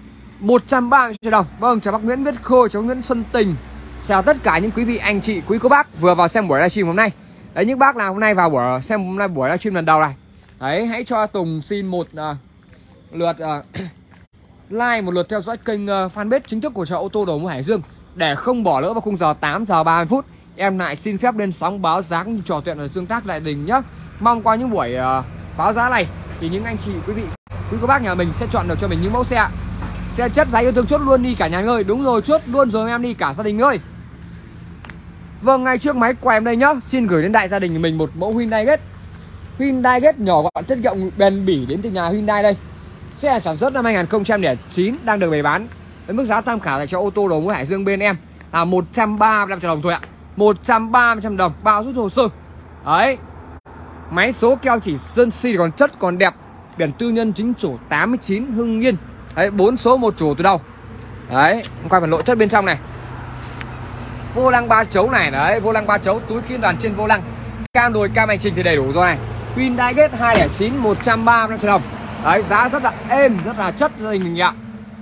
một trăm ba mươi triệu đồng. Vâng, chào bác Nguyễn Viết Khôi, cháu Nguyễn Xuân Tình. Chào tất cả những quý vị anh chị, quý cô bác vừa vào xem buổi livestream hôm nay. Đấy, những bác nào hôm nay vào buổi xem hôm nay buổi livestream lần đầu này. Đấy, hãy cho Tùng xin một uh, lượt uh, like, một lượt theo dõi kênh uh, fanpage chính thức của chợ ô tô đầu mối Hải Dương để không bỏ lỡ vào khung giờ tám giờ ba mươi phút. Em lại xin phép lên sóng báo giá cũng như trò chuyện và tương tác lại đình nhá. Mong qua những buổi uh, báo giá này thì những anh chị, quý vị, quý cô bác nhà mình sẽ chọn được cho mình những mẫu xe. Xe chất giá yêu thương chốt luôn đi cả nhà ơi. Đúng rồi, chốt luôn rồi em đi cả gia đình ơi. Vâng, ngay trước máy quay em đây nhá, xin gửi đến đại gia đình mình một mẫu Hyundai Getz. Hyundai Getz nhỏ gọn, chất lượng bền bỉ đến từ nhà Hyundai đây. Xe sản xuất năm hai nghìn không trăm lẻ chín đang được bày bán với mức giá tham khảo tại cho ô tô đầu mối Hải Dương bên em là một trăm ba mươi lăm triệu đồng thôi ạ. một trăm ba mươi triệu đồng bao rút hồ sơ. Đấy. Máy số keo chỉ sơn xi còn chất còn đẹp. Biển tư nhân chính chủ tám mươi chín Hưng Yên. Đấy, bốn số một chủ từ đâu. Đấy, quay phần nội thất bên trong này. Vô lăng ba chấu này, đấy, vô lăng ba chấu, túi khiên đoàn trên vô lăng. Cam đùi, cam hành trình thì đầy đủ rồi này. Hyundai Getz hai không chín một trăm ba mươi lăm triệu đồng. Đấy, giá rất là êm, rất là chất gia đình mình ạ.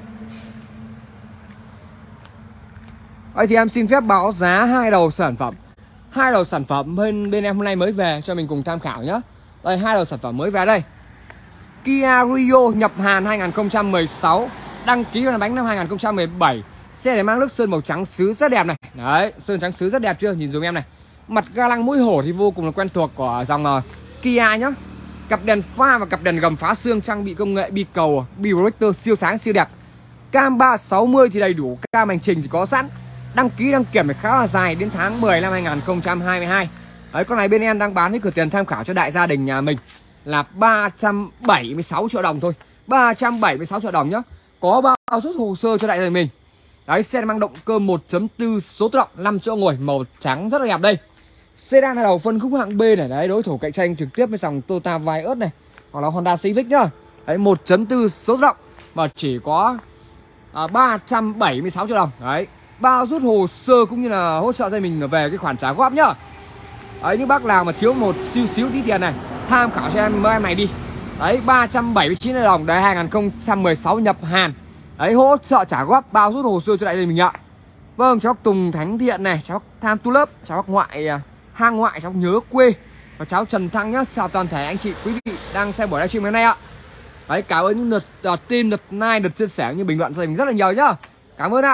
Đấy thì em xin phép báo giá hai đầu sản phẩm. Hai đầu sản phẩm bên bên em hôm nay mới về cho mình cùng tham khảo nhé. Đây, hai đầu sản phẩm mới về đây. Kia Rio nhập Hàn hai nghìn không trăm mười sáu, đăng ký lăn bánh năm hai nghìn không trăm mười bảy. Xe này mang nước sơn màu trắng sứ rất đẹp này. Đấy, sơn trắng sứ rất đẹp chưa? Nhìn dùm em này. Mặt ga lăng mũi hổ thì vô cùng là quen thuộc của dòng uh, Kia nhá. Cặp đèn pha và cặp đèn gầm phá xương trang bị công nghệ bi cầu, bi projector siêu sáng siêu đẹp. Cam ba sáu mươi thì đầy đủ, cam hành trình thì có sẵn. Đăng ký đăng kiểm thì khá là dài đến tháng mười năm hai nghìn không trăm hai mươi hai. Đấy, con này bên em đang bán với cửa tiền tham khảo cho đại gia đình nhà mình là ba trăm bảy mươi sáu triệu đồng thôi. ba trăm bảy mươi sáu triệu đồng nhá. Có bao rút hồ sơ cho đại gia đình mình. Đấy, xe mang động cơ một chấm bốn số tự động, năm chỗ ngồi màu trắng rất là đẹp đây. Sedan hai đầu phân khúc hạng B này, đấy, đối thủ cạnh tranh trực tiếp với dòng Toyota Vios này hoặc là Honda Civic nhá. Đấy, một chấm bốn số tự động mà chỉ có à, ba trăm bảy mươi sáu triệu đồng. Đấy, bao rút hồ sơ cũng như là hỗ trợ cho mình về cái khoản trả góp nhá. Đấy, những bác nào mà thiếu một xíu xíu tí tiền này, tham khảo cho em em này đi. Đấy, ba trăm bảy mươi chín triệu đồng, đấy, hai nghìn không trăm mười sáu nhập Hàn. Đấy, hỗ trợ trả góp bao rút hồ sơ cho đại gia đình mình ạ. Vâng, cháu Tùng Thánh Thiện này, cháu Tham Tu Lớp, cháu Ngoại Hang Ngoại, cháu Nhớ Quê và cháu Trần Thăng nhá. Chào toàn thể anh chị quý vị đang xem buổi livestream ngày nay ạ. Đấy, cảm ơn những lượt uh, tin, lượt like, lượt chia sẻ như bình luận cho mình rất là nhiều nhá. Cảm ơn ạ.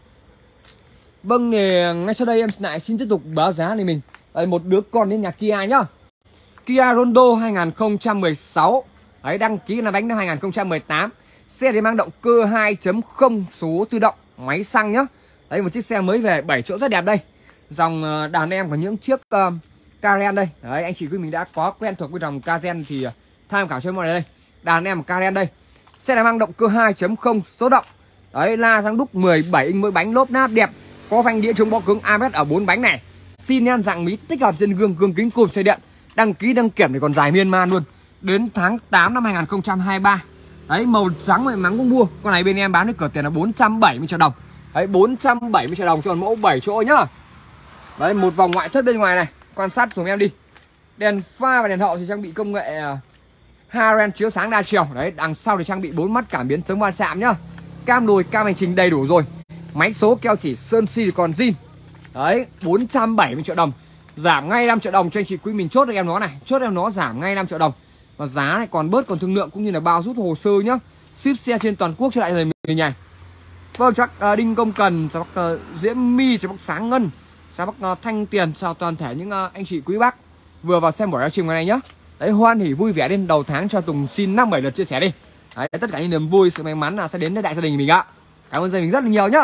Vâng, thì ngay sau đây em lại xin tiếp tục báo giá này mình. Đấy, một đứa con đến nhà Kia nhá. Kia Rondo hai nghìn không trăm mười sáu. Đấy, đăng ký là bánh năm hai nghìn không trăm mười tám. Xe thì mang động cơ hai chấm không số tự động, máy xăng nhá. Đấy, một chiếc xe mới về, bảy chỗ rất đẹp đây. Dòng đàn em của những chiếc uh, Karen đây. Đấy, anh chị quý mình đã có quen thuộc với dòng Karen thì uh, tham khảo cho mọi người đây. Đàn em của Karen đây. Xe này mang động cơ hai chấm không số động. Đấy, la răng đúc mười bảy inch mỗi bánh, lốp náp đẹp. Có phanh đĩa chống bó cứng a bê ét ở bốn bánh này. Xi nhan dạng mí tích hợp trên gương gương kính cụm xe điện. Đăng ký đăng kiểm thì còn dài miên man luôn. Đến tháng tám năm hai nghìn không trăm hai mươi ba. Đấy, màu trắng mày mắng cũng mua. Con này bên em bán với cửa tiền là bốn trăm bảy mươi triệu đồng. Đấy, bốn trăm bảy mươi triệu đồng cho mẫu bảy chỗ nhá. Đấy, một vòng ngoại thất bên ngoài này, quan sát xuống em đi. Đèn pha và đèn hậu thì trang bị công nghệ Haren chiếu sáng đa chiều. Đấy, đằng sau thì trang bị bốn mắt cảm biến chống va chạm nhá. Cam đùi, cam hành trình đầy đủ rồi. Máy số keo chỉ sơn xi thì còn zin. Đấy, bốn trăm bảy mươi triệu đồng. Giảm ngay năm triệu đồng cho anh chị quý mình, chốt được em nó này. Chốt em nó giảm ngay năm triệu đồng. Và giá này còn bớt còn thương lượng cũng như là bao rút hồ sơ nhá. Ship xe trên toàn quốc cho đại người mình này. Vâng, chắc uh, Đinh Công Cần, chào bác uh, Diễm My, chào bác Sáng Ngân, chào bác uh, Thanh Tiền, chào toàn thể những uh, anh chị quý bác vừa vào xem buổi livestream ngày này nhá. Đấy, hoan hỉ vui vẻ đến đầu tháng cho Tùng xin năm bảy lượt chia sẻ đi. Đấy, tất cả những niềm vui, sự may mắn là sẽ đến với đại gia đình mình ạ. Cảm ơn gia đình mình rất là nhiều nhá.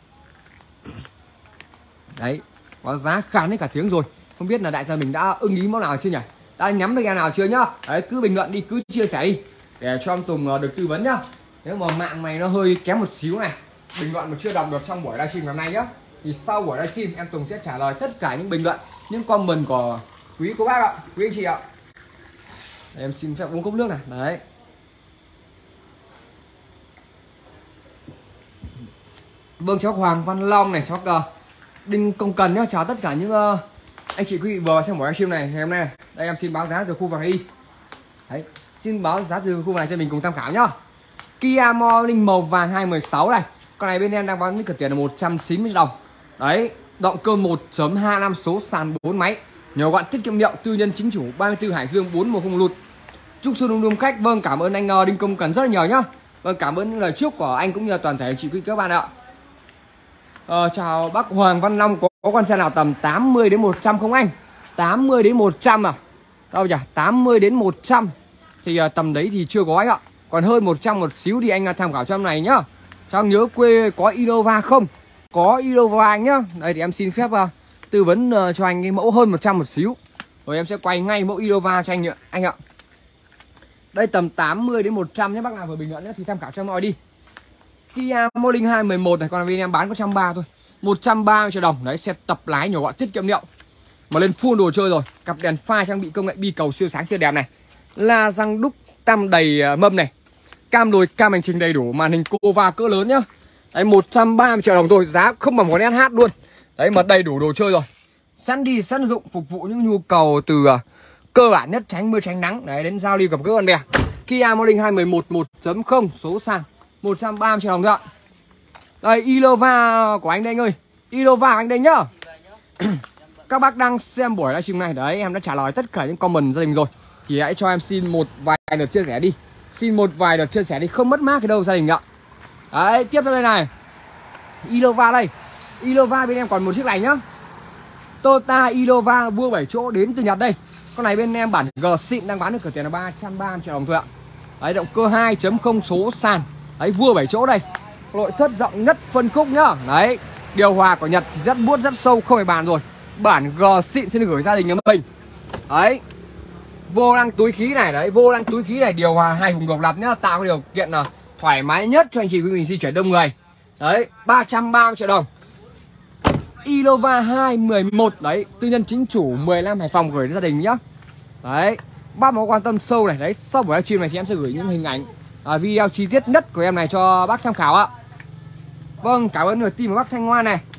Đấy, có giá khán hết cả tiếng rồi. Không biết là đại gia mình đã ưng ý mẫu nào chưa nhỉ? Đã nhắm được em nào chưa nhá? Đấy, cứ bình luận đi, cứ chia sẻ đi để cho ông Tùng uh, được tư vấn nhá. Nếu mà mạng mày nó hơi kém một xíu này, bình luận mà chưa đọc được trong buổi livestream ngày hôm nay nhá, thì sau buổi livestream em Tùng sẽ trả lời tất cả những bình luận, những comment của quý cô bác ạ, quý anh chị ạ. Để em xin phép uống cốc nước này. Đấy. Vâng, cháu Hoàng Văn Long này, cháu uh, Đinh Công Cần nhá, chào tất cả những uh, anh chị quý vị vừa xem buổi livestream này ngày hôm nay. Đây em xin báo giá từ khu vực này đi. Đấy, xin báo giá từ khu vực này cho mình cùng tham khảo nhá. Kia Morning màu vàng hai mười sáu này. Con này bên em đang bán với cửa tiền là một trăm chín mươi đồng. Đấy, động cơ một chấm hai năm số sàn bốn máy. Nhỏ gọn tiết kiệm điện, tư nhân chính chủ, ba mươi tư Hải Dương, bốn một không lụt. Chúc xuân đông đông khách. Vâng, cảm ơn anh Đinh Công Cần rất là nhiều nhá. Vâng, cảm ơn những lời chúc của anh cũng như là toàn thể anh chị quý các bạn ạ. Ờ, chào bác Hoàng Văn Long, có, có con xe nào tầm tám mươi đến một trăm không anh? tám mươi đến một trăm à? Đâu nhỉ? tám mươi đến một trăm thì uh, tầm đấy thì chưa có anh ạ. Còn hơn một trăm một xíu thì anh uh, tham khảo cho em này nhá. Cho nhớ quê có Innova không? Có Innova anh nhá. Đây thì em xin phép uh, tư vấn uh, cho anh cái mẫu hơn một trăm một xíu. Rồi em sẽ quay ngay mẫu Innova cho anh ạ. Anh ạ. Đây tầm tám mươi đến một trăm nhé, bác nào vừa bình luận nữa thì tham khảo cho em mọi đi. Kia Morning hai mười một này, còn bên em bán có một trăm ba mươi thôi. một trăm ba mươi triệu đồng. Đấy, xe tập lái nhỏ gọn tiết kiệm điện. Mà lên full đồ chơi rồi. Cặp đèn pha trang bị công nghệ bi cầu siêu sáng siêu đẹp này. La răng đúc tam đầy uh, mâm này. Cam lồi cam hành trình đầy đủ, màn hình Cova cỡ lớn nhá. Đấy, một trăm ba mươi triệu đồng thôi, giá không bằng con ét hát luôn. Đấy mà đầy đủ đồ chơi rồi. Sẵn đi sẵn dụng, phục vụ những nhu cầu từ uh, cơ bản nhất, tránh mưa tránh nắng đấy đến giao lưu gặp gỡ bạn bè. Kia Morning hai mười một một chấm không số sàn một trăm ba mươi triệu đồng thôi ạ. Đây Innova của anh đây anh ơi. Innova anh đây nhá. Các bác đang xem buổi livestream này đấy, em đã trả lời tất cả những comment gia đình rồi. Thì hãy cho em xin một vài lượt chia sẻ đi. Xin một vài lượt chia sẻ đi, không mất mát cái đâu gia đình ạ. Đấy, tiếp theo đây này. Innova đây. Innova bên em còn một chiếc này nhá. Toyota Innova vua bảy chỗ đến từ Nhật đây. Con này bên em bản G xịn đang bán được cửa tiền là ba trăm ba mươi triệu đồng thôi ạ. Đấy, động cơ hai chấm không số sàn. Đấy, vua bảy chỗ đây. Nội thất rộng nhất phân khúc nhá. Đấy, điều hòa của Nhật thì rất buốt rất sâu, không phải bàn rồi. Bản G xịn xin được gửi gia đình nhà mình. Đấy. Vô lăng túi khí này, đấy, vô lăng túi khí này, điều hòa hai vùng độc lập nhá, tạo cái điều kiện là thoải mái nhất cho anh chị quý mình di chuyển đông người. Đấy, ba trăm ba mươi triệu đồng. Innova hai mười một đấy, tư nhân chính chủ mười lăm Hải Phòng gửi đến gia đình nhá. Đấy, bác mà quan tâm sâu này, đấy, sau buổi livestream này thì em sẽ gửi những hình ảnh à, video chi tiết nhất của em này cho bác tham khảo ạ. Vâng, cảm ơn người team của bác Thanh Ngoan này.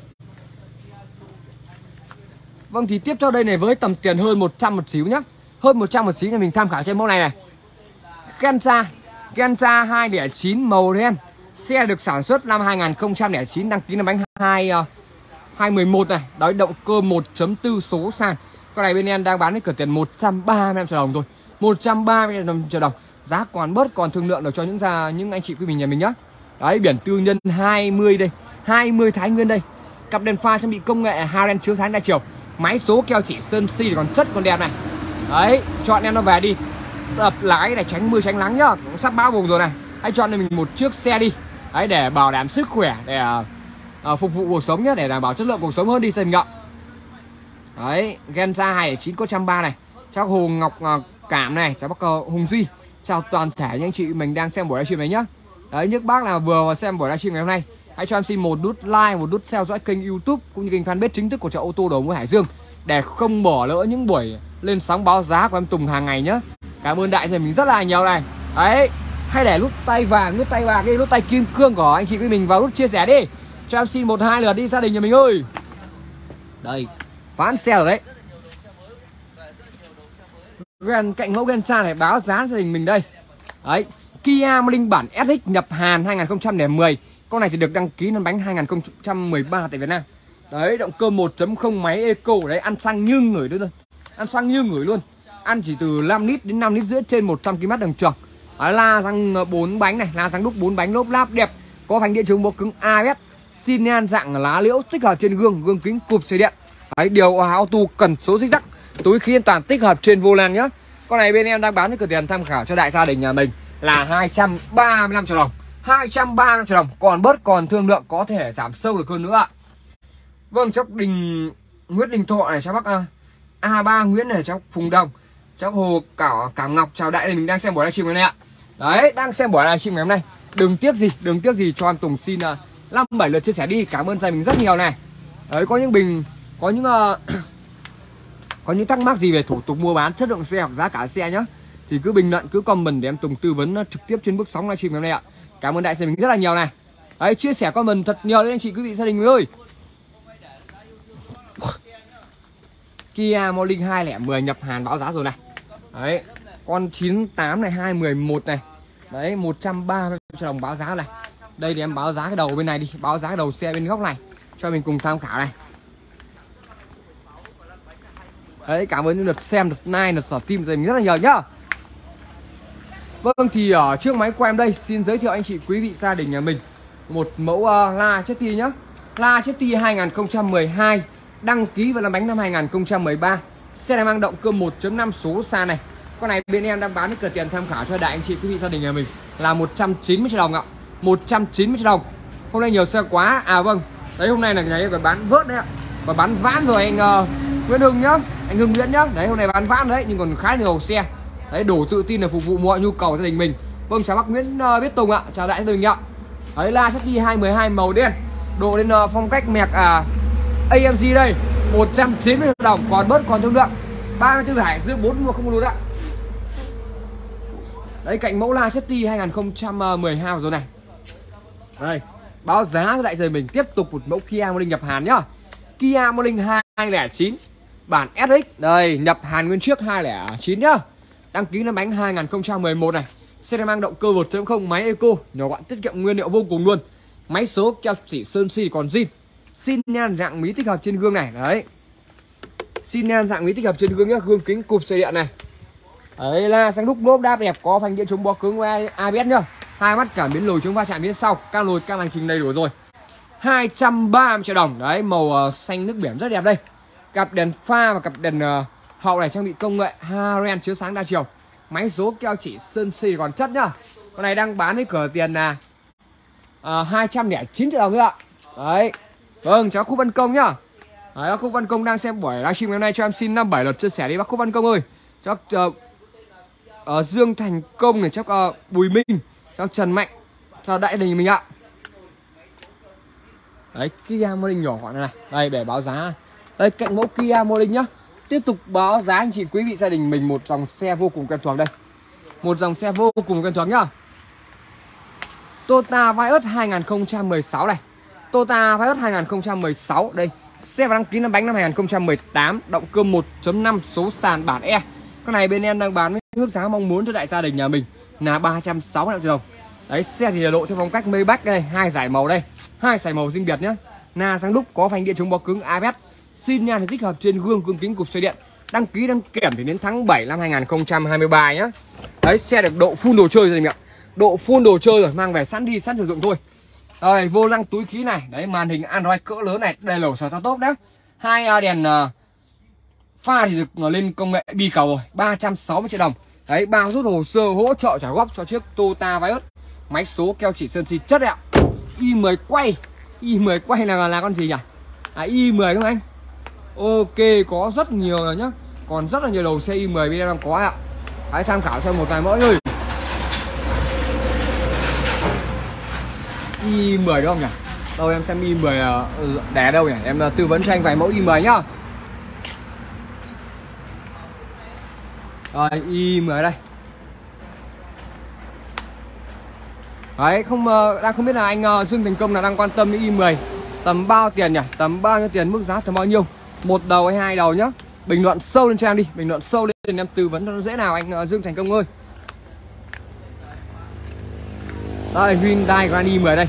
Vâng, thì tiếp theo đây này với tầm tiền hơn một trăm một xíu nhá. Hơn một trăm một xíu thì mình tham khảo trên mẫu này này. Genza, Genza hai không chín màu đen. Xe được sản xuất năm hai nghìn không trăm lẻ chín, đăng ký năm bánh hai hai mười một này. Đấy, động cơ một chấm bốn số sàn. Con này bên em đang bán với cửa tiền một trăm ba mươi lăm triệu đồng thôi. một trăm ba mươi lăm triệu đồng. Giá còn bớt, còn thương lượng được cho những ra những anh chị quý mình nhà mình nhá. Đấy, biển tư nhân hai mươi đây, hai mươi Thái Nguyên đây. Cặp đèn pha trang bị công nghệ Haren chiếu sáng đa chiều. Máy số keo chỉ sơn xi còn chất còn đẹp này. Đấy, chọn em nó về đi. Tập lái này, tránh mưa tránh nắng nhá. Cũng sắp bão bùng rồi này. Hãy chọn cho mình một chiếc xe đi. Đấy, để bảo đảm sức khỏe, để uh, phục vụ cuộc sống nhá, để đảm bảo chất lượng cuộc sống hơn đi xem nhá. Đấy, Genza hai không chín có một trăm ba mươi này. Cháu Hồ Ngọc uh, Cảm này, cháu bác uh, Hùng Duy. Chào toàn thể những anh chị mình đang xem buổi livestream này nhá. Đấy, những bác nào vừa xem buổi livestream ngày hôm nay, hãy cho em xin một nút like, một nút theo dõi kênh YouTube cũng như kênh fanpage chính thức của chợ ô tô đầu mối Hải Dương để không bỏ lỡ những buổi lên sóng báo giá của em Tùng hàng ngày nhá. Cảm ơn đại gia mình rất là nhiều này. Đấy, hay để nút tay vàng, nút tay vàng đi, nút tay kim cương của anh chị với mình vào nút chia sẻ đi. Cho em xin một hai lượt đi gia đình nhà mình ơi. Đây, phán xe rồi đấy. Gần cạnh mẫu Genza này báo giá gia đình mình đây. Đấy, Kia Morning bản ét ích nhập Hàn hai nghìn không trăm lẻ mười. Con này thì được đăng ký năm bánh hai nghìn không trăm mười ba tại Việt Nam. Đấy, động cơ một chấm không máy eco đấy, ăn xăng như người luôn. Ăn xăng như người luôn. Ăn chỉ từ năm lít đến năm lít rưỡi trên một trăm ki lô mét đường trường. Đấy, la răng bốn bánh này, la răng đúc bốn bánh lốp láp đẹp. Có phanh điện chống bó cứng a bê ét, xi nhan dạng lá liễu tích hợp trên gương, gương kính cụp xe điện. Đấy, điều hòa auto cần số xích rắc, túi khí an toàn tích hợp trên vô lăng nhá. Con này bên em đang bán với cửa tiền tham khảo cho đại gia đình nhà mình là hai trăm ba mươi lăm triệu đồng. hai trăm ba mươi lăm triệu đồng, còn bớt còn thương lượng có thể giảm sâu được hơn nữa ạ. Vâng, cháu Đình Nguyễn Đình Thọ này, cháu bác uh, a ba Nguyễn này, cháu Phùng Đồng, cháu Hồ Cảo Cảo Ngọc, chào đại đình mình đang xem buổi livestream này ạ. Đấy, đang xem buổi livestream ngày hôm nay. Đừng tiếc gì, đừng tiếc gì cho em Tùng xin uh, năm bảy lượt chia sẻ đi. Cảm ơn gia mình rất nhiều này. Đấy, có những bình có những uh, có những thắc mắc gì về thủ tục mua bán, chất lượng xe hoặc giá cả xe nhá, thì cứ bình luận, cứ comment để em Tùng tư vấn trực tiếp trên bước sóng livestream ngày hôm nay ạ. Cảm ơn đại gia mình rất là nhiều này. Đấy, chia sẻ comment thật nhiều đến anh chị quý vị gia đình ơi. Kia Morning hai không một không nhập Hàn báo giá rồi này. Đấy, con chín tám này, hai mười một này. Đấy, một trăm ba mươi triệu đồng báo giá này. Đây thì em báo giá cái đầu bên này đi, báo giá cái đầu xe bên góc này cho mình cùng tham khảo này. Đấy, cảm ơn những lượt xem, lượt like, lượt sở tim dành rất là nhiều nhá. Vâng, thì ở trước máy của em đây xin giới thiệu anh chị quý vị gia đình nhà mình một mẫu uh, La Chetty nhá. La Chetty hai nghìn không trăm mười hai, đăng ký và làm bánh năm hai nghìn không trăm mười ba. Xe này mang động cơ một chấm năm số xa này. Con này bên em đang bán với cửa tiền tham khảo cho đại anh chị quý vị gia đình nhà mình là một trăm chín mươi triệu đồng ạ. một trăm chín mươi triệu đồng. Hôm nay nhiều xe quá. À vâng, đấy hôm nay là ngày em còn bán vớt đấy ạ. Còn bán vãn rồi anh uh, Nguyễn Hưng nhá, anh Hưng Nguyễn nhá. Đấy hôm nay bán vãn đấy nhưng còn khá nhiều xe. Đấy, đủ tự tin để phục vụ mọi nhu cầu gia đình mình. Vâng, chào bác Nguyễn uh, Viết Tùng ạ, chào đại gia đình ạ. Đấy, La Chetty hai mười hai màu đen, độ lên uh, phong cách mẹc à, a em giê đây, một trăm chín mươi triệu đồng, còn bớt còn thương lượng. ba mươi tư hải dương bốn một không luôn ạ. Đấy, cạnh mẫu La Chetty hai nghìn không trăm mười hai rồi này. Đây, báo giá cho đại gia đình mình tiếp tục một mẫu Kia Morning nhập Hàn nhá. Kia Morning hai không chín bản ét ích. Đây, nhập Hàn nguyên chiếc hai không chín nhá. Đăng ký năm bánh hai nghìn không trăm mười một này. Xe này mang động cơ một chấm không, máy eco, nhỏ gọn tiết kiệm nguyên liệu vô cùng luôn. Máy số keo chỉ sơn xi còn zin. Xin nhan dạng mí tích hợp trên gương này. Đấy, xin nhan dạng mí tích hợp trên gương nhá, gương kính cụp xe điện này. Đấy là sang đúc lốp đáp đẹp, có phanh điện chống bó cứng a bê ét nhá. Hai mắt cảm biến lùi chống va chạm phía sau, cam lùi cam hành trình đầy đủ rồi. hai trăm ba mươi triệu đồng. Đấy, màu uh, xanh nước biển rất đẹp đây. Cặp đèn pha và cặp đèn uh, hậu này trang bị công nghệ Haren chiếu sáng đa chiều. Máy số keo chỉ sơn xi còn chất nhá. Con này đang bán với cửa tiền là uh, hai trăm lẻ chín triệu đồng nữa ạ. Đấy. Vâng, cháu Khúc Văn Công nhá. Đấy, bác Khúc Văn Công đang xem buổi livestream ngày hôm nay, cho em xin năm bảy lượt chia sẻ đi bác Khúc Văn Công ơi. Cho uh, uh, Dương Thành Công này, chắc uh, Bùi Minh, cho Trần Mạnh, cho đại đình mình ạ. Đấy, Kia Morning nhỏ gọn này. Đây để báo giá. Đây, cạnh mẫu Kia Morning nhá. Tiếp tục báo giá anh chị quý vị gia đình mình một dòng xe vô cùng quen thuộc đây. Một dòng xe vô cùng quen thuộc nhá. Toyota Vios hai nghìn không trăm mười sáu này. Toyota Vios hai nghìn không trăm mười sáu đây. Xe và đăng ký năm bánh năm hai nghìn không trăm mười tám, động cơ một chấm năm số sàn bản E. Con này bên em đang bán với mức giá mong muốn cho đại gia đình nhà mình là ba trăm sáu mươi triệu đồng. Đấy, xe thì lộ theo phong cách Maybach đây, hai giải màu đây, hai giải màu riêng biệt nhá. Na sang đúc, có phanh điện chống bó cứng a bê ét. Xin nhan thì tích hợp trên gương gương kính cụp xoay điện. Đăng ký đăng kiểm thì đến tháng bảy năm hai nghìn không trăm hai mươi ba nhá. Đấy, xe được độ full đồ chơi rồi ạ. Độ full đồ chơi rồi, mang về sẵn đi sẵn sử dụng thôi. Rồi, vô lăng túi khí này, đấy, màn hình Android cỡ lớn này, đầy lẩu sở tốt đó. Hai đèn uh, pha thì được lên công nghệ bi cầu rồi, ba trăm sáu mươi triệu đồng. Đấy, bao rút hồ sơ hỗ trợ trả góp cho chiếc Toyota Vios. Máy số keo chỉ sơn xi chất đấy ạ. i mười quay, i mười quay là là con gì nhỉ? À, i mười đúng không anh? Ok, có rất nhiều rồi nhá. Còn rất là nhiều đầu xe i mười bên em đang có ạ. Hãy tham khảo cho một vài mẫu thôi. i mười đúng không nhỉ? Đâu em xem i mười để đâu nhỉ? Em tư vấn cho anh vài mẫu i mười nhá. Rồi, i mười đây. Đấy, không đang không biết là anh uh, Dương Thành Công là đang quan tâm đến i mười tầm bao tiền nhỉ? Tầm bao nhiêu tiền, mức giá tầm bao nhiêu? Một đầu hay hai đầu nhá? Bình luận sâu lên cho em đi, bình luận sâu lên em tư vấn cho nó dễ nào anh uh, Dương Thành Công ơi. Đây, Hyundai Grand i mười đây.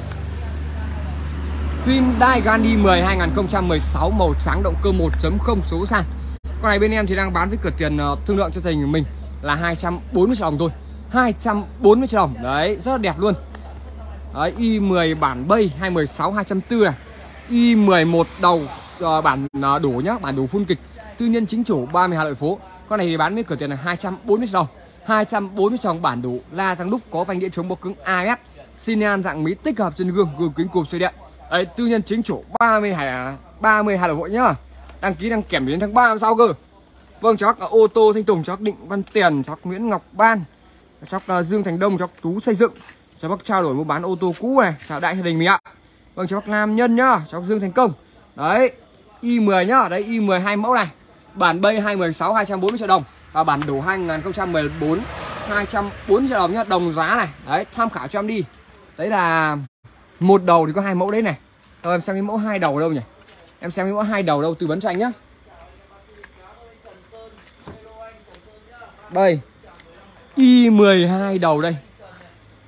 Hyundai Grand i mười hai nghìn không trăm mười sáu màu trắng, động cơ một chấm không số sàn. Con này bên em thì đang bán với cửa tiền uh, thương lượng cho gia đình mình là hai trăm bốn mươi triệu đồng thôi. hai trăm bốn mươi triệu đồng. Đấy, rất là đẹp luôn. Đấy, i mười bản bay hai mười sáu hai trăm bốn mươi này. i mười một đầu uh, bản uh, đủ nhá, bản đủ full kịch. Tư nhân chính chủ ba mươi Hà Nội phố. Con này thì bán với cửa tiền là hai trăm bốn mươi triệu đồng. hai trăm bốn mươi triệu đồng bản đủ, la răng đúc, có phanh điện chống bó cứng a bê ét. Xin nhan dạng mí tích hợp trên gương, gương kính cụp xoay điện. Đấy, tư nhân chính chủ ba mươi Hà ba mươi Hà Nội hội nhá. Đăng ký đăng kiểm đến tháng ba năm sau cơ. Vâng, cháu bác ô tô Thanh Tùng, cháu bác Định Văn Tiền, cháu bác Nguyễn Ngọc Ban, cháu bác Dương Thành Đông, cháu bác Tú Xây Dựng, cháu bác trao đổi mua bán ô tô cũ này, chào đại gia đình mình ạ. Vâng, cháu bác Nam Nhân nhá, cháu bác Dương Thành Công. Đấy, i mười nhá, đấy i mười hai mẫu này. Bản bay hai mười sáu hai trăm bốn mươi triệu đồng và bản đủ hai nghìn không trăm mười bốn hai trăm bốn mươi triệu đồng nhá, đồng giá này. Đấy, tham khảo cho em đi. Đấy là một đầu thì có hai mẫu đấy này. Rồi em xem cái mẫu hai đầu đâu nhỉ? Em xem cái mẫu hai đầu đâu, tư vấn cho anh nhá. Đây, i mười hai đầu đây.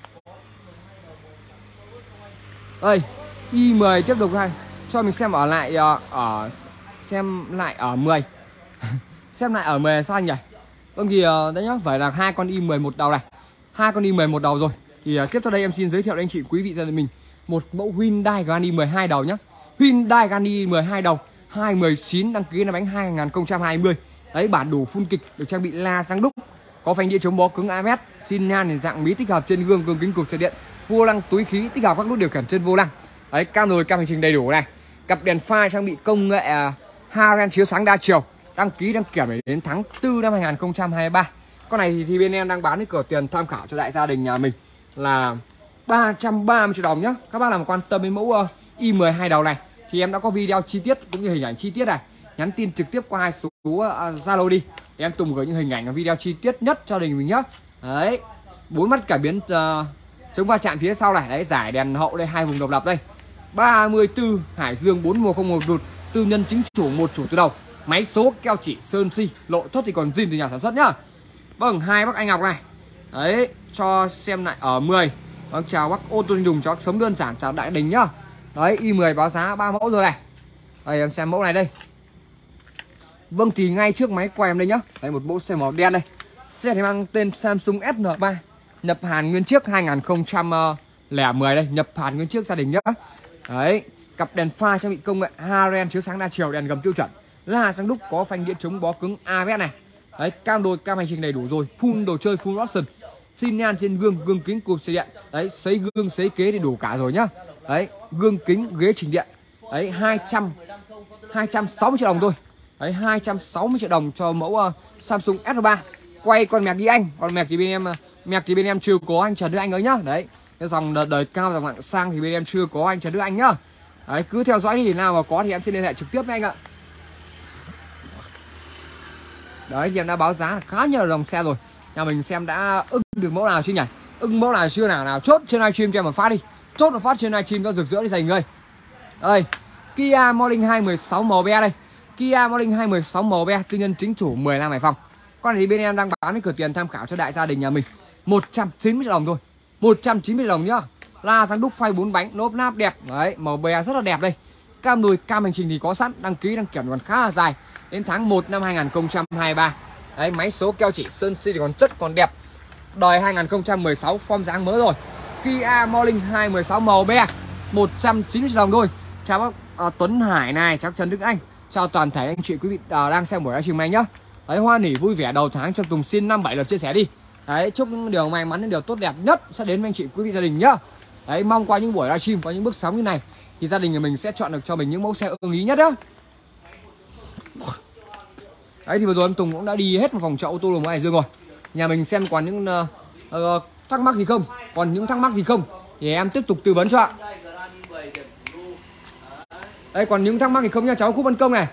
Đây, i mười tiếp tục này. Cho mình xem ở lại uh, ở xem lại ở mười. Xem lại ở mười là sao anh nhỉ? Vâng thì uh, đấy nhá, phải là hai con i mười một đầu này. Hai con i mười một đầu rồi. Thì uh, tiếp theo đây em xin giới thiệu đến anh chị quý vị gia đình mình một mẫu Hyundai Grand i mười hai đầu nhá. Hyundai Grand i mười hai đầu, hai mười chín đăng ký năm bánh hai không hai không. Đấy, bản đồ full kịch, được trang bị la sang đúc, có phanh đĩa chống bó cứng a bê ét, xin nhan thì dạng mí tích hợp trên gương, gương kính cụp xe điện, vô lăng túi khí tích hợp các nút điều khiển trên vô lăng. Đấy, cam rồi cam hành trình đầy đủ này. Cặp đèn pha trang bị công nghệ Haren chiếu sáng đa chiều, đăng ký đăng kiểm đến tháng tư năm hai không hai ba. Con này thì, thì bên em đang bán cái cửa tiền tham khảo cho đại gia đình nhà mình là ba trăm ba mươi triệu đồng nhá. Các bác nào quan tâm đến mẫu uh, i mười hai đầu này thì em đã có video chi tiết cũng như hình ảnh chi tiết này. Nhắn tin trực tiếp qua hai số Zalo uh, đi. Thì em Tùng gửi những hình ảnh và video chi tiết nhất cho đình mình nhá. Đấy, bốn mắt cải biến uh, chống va chạm phía sau này. Đấy, giải đèn hậu đây, hai vùng độc lập đây. ba mươi tư Hải Dương bốn một không một đụt, tư nhân chính chủ, một chủ từ đầu. Máy số keo chỉ sơn si, lộ thốt thì còn zin từ nhà sản xuất nhá. Vâng, hai bác anh Ngọc này. Đấy, cho xem lại ở mười. Vâng, chào bác ô tô dùng cho sống đơn giản, chào đại đình nhá. Đấy, i mười báo giá ba mẫu rồi này. Đây em xem mẫu này đây. Vâng thì ngay trước máy quay em đây nhá. Đây một mẫu xe màu đen đây. Xe thì mang tên Samsung S N ba, nhập Hàn nguyên chiếc hai không không không đây, nhập Hàn nguyên chiếc gia đình nhá. Đấy, cặp đèn pha trang bị công nghệ Haren chiếu sáng đa chiều, đèn gầm tiêu chuẩn, la sang đúc, có phanh đĩa chống bó cứng a bê ét này. Đấy, cam đôi cam hành trình đầy đủ rồi, full đồ chơi, full option, xin nhan trên gương, gương kính cụp xe điện. Đấy, sấy gương sấy kế thì đủ cả rồi nhá. Đấy, gương kính ghế chỉnh điện. Đấy, hai trăm hai trăm sáu mươi triệu đồng thôi. Đấy, hai trăm sáu mươi triệu đồng cho mẫu uh, Samsung S N ba. Quay con mẹc đi anh, còn mẹc thì bên em mẹc thì bên em chưa có, anh Trần Đức Anh ấy nhá. Đấy, cái dòng đời, đời cao dòng hạng sang thì bên em chưa có, anh Trần Đức Anh nhá. Đấy, cứ theo dõi thì nào mà có thì em sẽ liên hệ trực tiếp với anh ạ. Đấy, thì em đã báo giá là khá nhiều dòng xe rồi. Nhà mình xem đã ưng được mẫu nào chưa nhỉ? Ưng mẫu nào chưa nào? Nào chốt trên livestream cho em một phát đi. Chốt một phát trên livestream cho rực rỡ đi dành người. Đây, Kia Morning hai một sáu màu be đây. Kia Morning hai một sáu màu be, tư nhân chính chủ mười lăm Hải Phòng. Con này thì bên em đang bán cái cửa tiền tham khảo cho đại gia đình nhà mình một trăm chín mươi triệu đồng thôi. một trăm chín mươi triệu đồng nhá. La sang đúc phay bốn bánh, nốp náp đẹp. Đấy, màu be rất là đẹp đây. Cam đùi cam hành trình thì có sẵn, đăng ký đăng kiểm còn khá là dài, đến tháng một năm hai không hai ba. Đấy, máy số keo chỉ sơn si thì còn chất còn đẹp. Đời hai không một sáu, form dáng mới rồi. Kia Morning hai một sáu màu be, một trăm chín mươi triệu đồng thôi. Chào bác uh, Tuấn Hải này, cháu Trần Đức Anh. Chào toàn thể anh chị quý vị uh, đang xem buổi livestream này nhá. Đấy, hoan hỉ vui vẻ đầu tháng cho Tùng xin năm bảy lượt chia sẻ đi. Đấy, chúc những điều may mắn, những điều tốt đẹp nhất sẽ đến với anh chị quý vị gia đình nhá. Đấy, mong qua những buổi livestream có những bước sóng như này thì gia đình nhà mình sẽ chọn được cho mình những mẫu xe ưng ý nhất đó. Đấy, thì vừa rồi em Tùng cũng đã đi hết một vòng chợ ô tô đồng Hải Dương rồi. Nhà mình xem còn những uh, uh, thắc mắc gì không, còn những thắc mắc gì không thì em tiếp tục tư vấn cho ạ. Đây, còn những thắc mắc gì không nha cháu Khúc Văn Công này.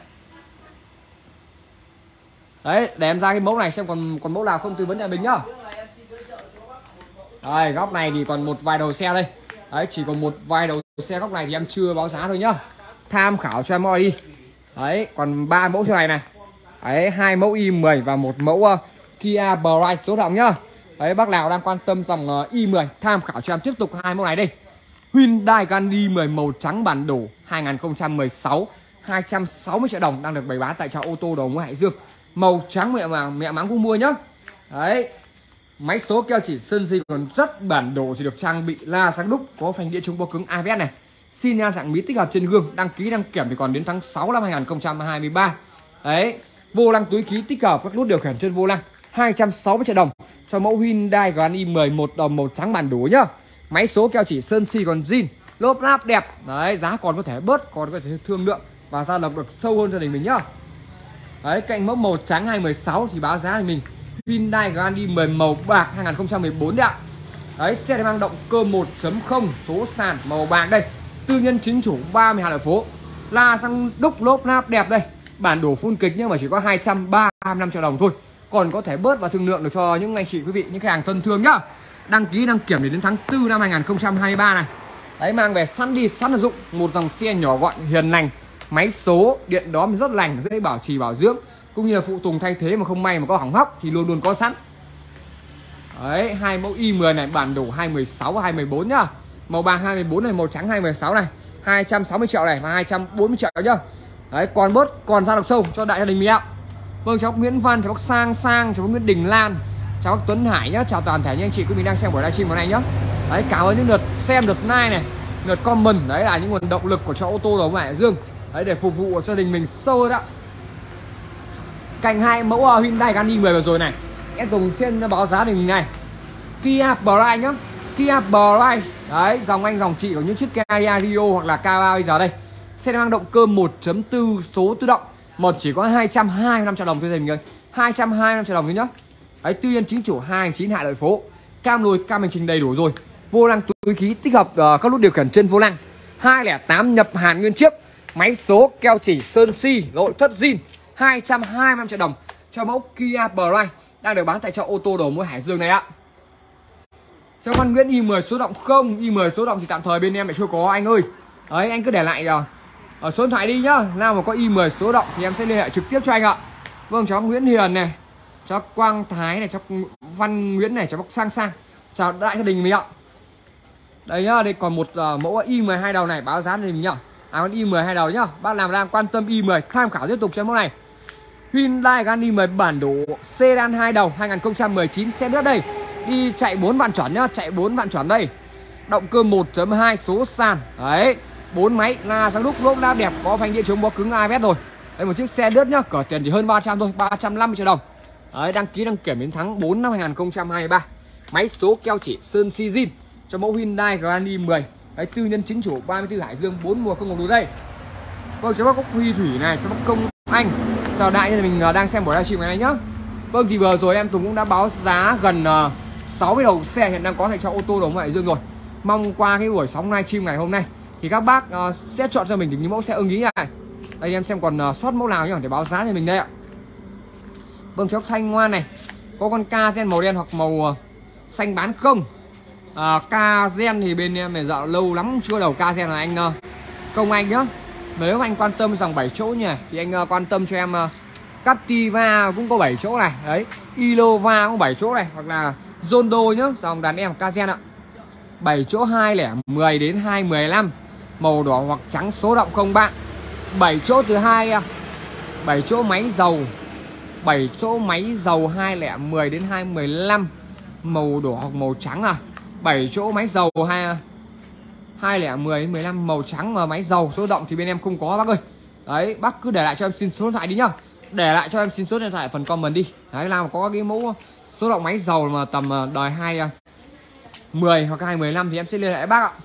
Đấy, để em ra cái mẫu này xem còn còn mẫu nào không tư vấn nhà mình nhá. Đây, góc này thì còn một vài đầu xe đây. Đấy, chỉ còn một vài đầu xe góc này thì em chưa báo giá thôi nhá. Tham khảo cho em mọi đi. Đấy, còn ba mẫu xe này này. Đấy, hai mẫu i mười và một mẫu uh, Kia Bright số động nhá. Đấy, bác nào đang quan tâm dòng uh, i mười tham khảo cho em tiếp tục hai mẫu này đây. Hyundai Grand i mười màu trắng bản đồ hai không một sáu, hai trăm sáu mươi triệu đồng đang được bày bán tại chợ ô tô đầu mối Hải Dương. Màu trắng mẹ mà mẹ mắng cũng mua nhá. Đấy, máy số keo chỉ sơn si còn rất bản đồ thì được trang bị la sáng đúc, có phanh đĩa chống bó cứng a bê ét này, xin nhan dạng mí tích hợp trên gương, đăng ký đăng kiểm thì còn đến tháng sáu năm hai không hai ba. Đấy, vô lăng túi khí tích hợp các nút điều khiển trên vô lăng, hai trăm sáu mươi triệu đồng cho mẫu Hyundai Grand i mười một đồng màu trắng bản đồ nhá. Máy số keo chỉ sơn si còn zin, lốp láp đẹp. Đấy, giá còn có thể bớt, còn có thể thương lượng và ra lọc được sâu hơn cho đình mình nhá. Đấy, cạnh mẫu màu trắng hai một sáu thì báo giá thì mình Hyundai Grand i mười màu bạc hai không một bốn đấy ạ. Đấy, xe thì mang động cơ một chấm không số sàn màu bạc đây, tư nhân chính chủ ba mươi hai đường phố, la sang đúc lốp láp đẹp đây, bản đồ full kịch nhưng mà chỉ có hai trăm ba mươi lăm triệu đồng thôi, còn có thể bớt và thương lượng được cho những anh chị quý vị, những khách hàng thân thương nhá. Đăng ký đăng kiểm để đến tháng tư năm hai không hai ba này. Đấy, mang về sẵn đi sẵn sử dụng, một dòng xe nhỏ gọn hiền lành, máy số điện đóm rất lành, dễ bảo trì bảo dưỡng, cũng như là phụ tùng thay thế mà không may mà có hỏng hóc thì luôn luôn có sẵn. Đấy, hai mẫu i mười này bản đồ hai một sáu và hai một bốn nhá. Màu bạc hai mươi bốn này, màu trắng hai mươi sáu này, hai trăm sáu mươi triệu này và hai trăm bốn mươi triệu nhá. Đấy, còn bớt còn ra độc sâu cho đại gia đình mình ạ. Vâng, cháu Nguyễn Văn, cháu bác Sang Sang, cháu Nguyễn Đình Lan, cháu bác Tuấn Hải nhá, chào toàn thể những anh chị quý mình đang xem buổi livestream hôm nay nhá. Đấy, cảm ơn những lượt xem, lượt like này, lượt comment, đấy là những nguồn động lực của cho ô tô đầu Hải Dương. Đấy, để phục vụ cho gia đình mình sâu hơn ạ. Cạnh hai mẫu uh, Hyundai Grand i mười vừa rồi này, em cùng trên báo giá mình này. Kia Pride nhá, Kia Pride. Đấy, dòng anh dòng chị của những chiếc Kia Rio hoặc là ca ba bây giờ đây. Xe mang động cơ một chấm bốn số tự động, một chỉ có hai trăm hai mươi lăm triệu đồng thôi mình ơi. hai trăm hai mươi lăm triệu đồng thôi nhá. Đấy, tư nhân chính chủ hai chín hạ lợi phố. Cam lùi, cam hành trình đầy đủ rồi. Vô lăng túi khí tích hợp uh, các nút điều khiển trên vô lăng. hai không tám nhập Hàn nguyên chiếc. Máy số keo chỉ sơn si, nội thất zin. hai trăm hai mươi lăm triệu đồng cho mẫu Kia Pride đang được bán tại chợ ô tô đầu mối Hải Dương này ạ. Cho Văn Nguyễn i mười số động không, i mười số động thì tạm thời bên em lại chưa có anh ơi. Đấy, anh cứ để lại rồi ở số điện thoại đi nhá. Nào mà có i mười số động thì em sẽ liên hệ trực tiếp cho anh ạ. Vâng, cháu Nguyễn Hiền này, cháu Quang Thái này, cháu Văn Nguyễn này, cháu bác Sang Sang, chào đại gia đình mình ạ. Đây nhá, đây còn một uh, mẫu i mười hai đầu này, báo giá mình nhá. À, con i mười hai đầu nhá. Bác làm đang quan tâm i mười tham khảo tiếp tục cho mẫu này. Hyundai Grand i mười bản đồ sedan hai đầu hai nghìn không trăm mười chín xe nước đây. Đi chạy bốn vạn chuẩn nhá, chạy bốn vạn chuẩn đây. Động cơ một chấm hai số sàn. Đấy, bốn máy, la sang đúc, lốp la đẹp, có phanh đĩa chống bó cứng a bê ét rồi. Đây một chiếc xe lướt nhá, cỡ tiền chỉ hơn ba trăm thôi, ba trăm năm mươi triệu đồng. Đấy, đăng ký đăng kiểm đến tháng bốn năm hai nghìn không trăm hai mươi ba. Máy số keo chỉ sơn si zin cho mẫu Hyundai Grand i mười. Đấy, tư nhân chính chủ ba mươi tư Hải Dương, bốn mùa không ngọc lúa đây. Vâng, cháu bác có Huy Thủy này, cháu bác Công Anh. Chào đại gia mình đang xem buổi livestream ngày nay nhá. Vâng, thì vừa rồi em Tùng cũng đã báo giá gần uh, sáu mươi đầu xe hiện đang có tại cho ô tô đầu Hải Dương rồi. Mong qua cái buổi sóng livestream ngày hôm nay thì các bác uh, sẽ chọn cho mình những mẫu xe ưng ý này. Đây em xem còn uh, sót mẫu nào nhá để báo giá cho mình đây ạ. Vâng, cháu Thanh Ngoan này, có con Ca gen màu đen hoặc màu uh, xanh bán không? Uh, Ca gen thì bên em này dạo lâu lắm chưa đầu Ca gen là anh uh, Công Anh nhá. Nếu anh quan tâm dòng bảy chỗ nhỉ thì anh uh, quan tâm cho em uh, Captiva cũng có bảy chỗ này, đấy, Ilova cũng bảy chỗ này, hoặc là Zondo nhá, dòng đàn em Ca gen ạ. bảy chỗ hai không mười đến hai mười lăm, màu đỏ hoặc trắng số động không bạn. bảy chỗ từ hai bảy chỗ máy dầu, bảy chỗ máy dầu hai không mười đến hai mười lăm, màu đỏ hoặc màu trắng à. bảy chỗ máy dầu hai hai không mười đến mười lăm, màu trắng mà máy dầu số động thì bên em không có bác ơi. Đấy, bác cứ để lại cho em xin số điện thoại đi nhá. Để lại cho em xin số điện thoại phần comment đi. Đấy, làm có cái mẫu số động máy dầu mà tầm đời hai mười hoặc hai mười lăm thì em sẽ liên hệ bác ạ.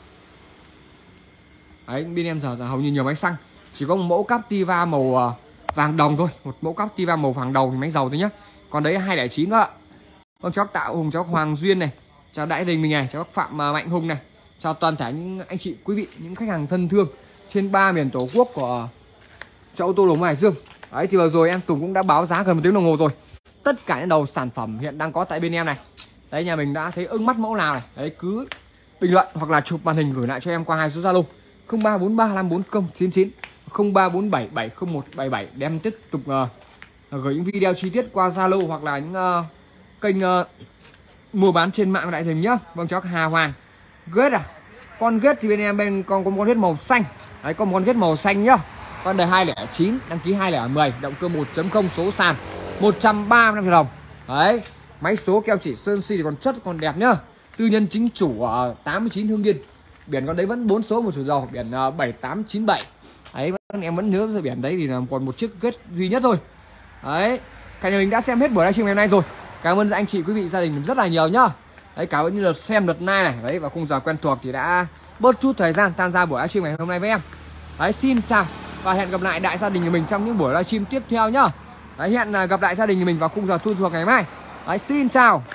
Đấy, bên em giờ hầu như nhiều máy xăng, chỉ có một mẫu Captiva màu vàng đồng thôi, một mẫu Captiva màu vàng đồng thì máy dầu thôi nhá. Còn đấy hai không chín đó ạ. Vâng, cháu Tạo Hùng, cháu Hoàng Duyên này, chào đại đình mình này, cháu Phạm Mạnh Hùng này, chào toàn thể những anh chị quý vị, những khách hàng thân thương trên ba miền tổ quốc của chợ ô tô Đồng Hải Dương. Đấy, thì vừa rồi em Tùng cũng đã báo giá gần một tiếng đồng hồ rồi. Tất cả những đầu sản phẩm hiện đang có tại bên em này. Đấy, nhà mình đã thấy ưng mắt mẫu nào này, đấy cứ bình luận hoặc là chụp màn hình gửi lại cho em qua hai số Zalo không ba bốn ba năm bốn không chín chín, không ba bốn bảy bảy không một bảy bảy để em tiếp tục uh, gửi những video chi tiết qua Zalo hoặc là những uh, kênh uh, mua bán trên mạng đại hình nhá. Vâng, cháu Hà Hoàng. Ghét à? Con ghét thì bên em bên con có một con ghét màu xanh. Đấy, có một con ghét màu xanh nhá. Con đời hai không chín, đăng ký hai không mười, động cơ một chấm không số sàn, một trăm ba mươi lăm triệu đồng. Đấy, máy số keo chỉ sơn si thì còn chất còn đẹp nhá. Tư nhân chính chủ ở tám mươi chín Hưng Yên. Biển con đấy vẫn bốn số một chủ dầu, biển uh, bảy tám chín bảy. Đấy, em vẫn nhớ biển đấy thì là còn một chiếc ghét duy nhất thôi. Đấy, cả nhà mình đã xem hết buổi livestream ngày hôm nay rồi. Cảm ơn anh chị quý vị gia đình rất là nhiều nhá. Đấy, cảm ơn như lượt xem lượt like này. Đấy, và khung giờ quen thuộc thì đã bớt chút thời gian tham gia buổi livestream ngày hôm nay với em. Đấy, xin chào và hẹn gặp lại đại gia đình của mình trong những buổi livestream tiếp theo nhá. Đấy, hẹn gặp lại gia đình của mình vào khung giờ thu thuộc ngày mai. Đấy, xin chào.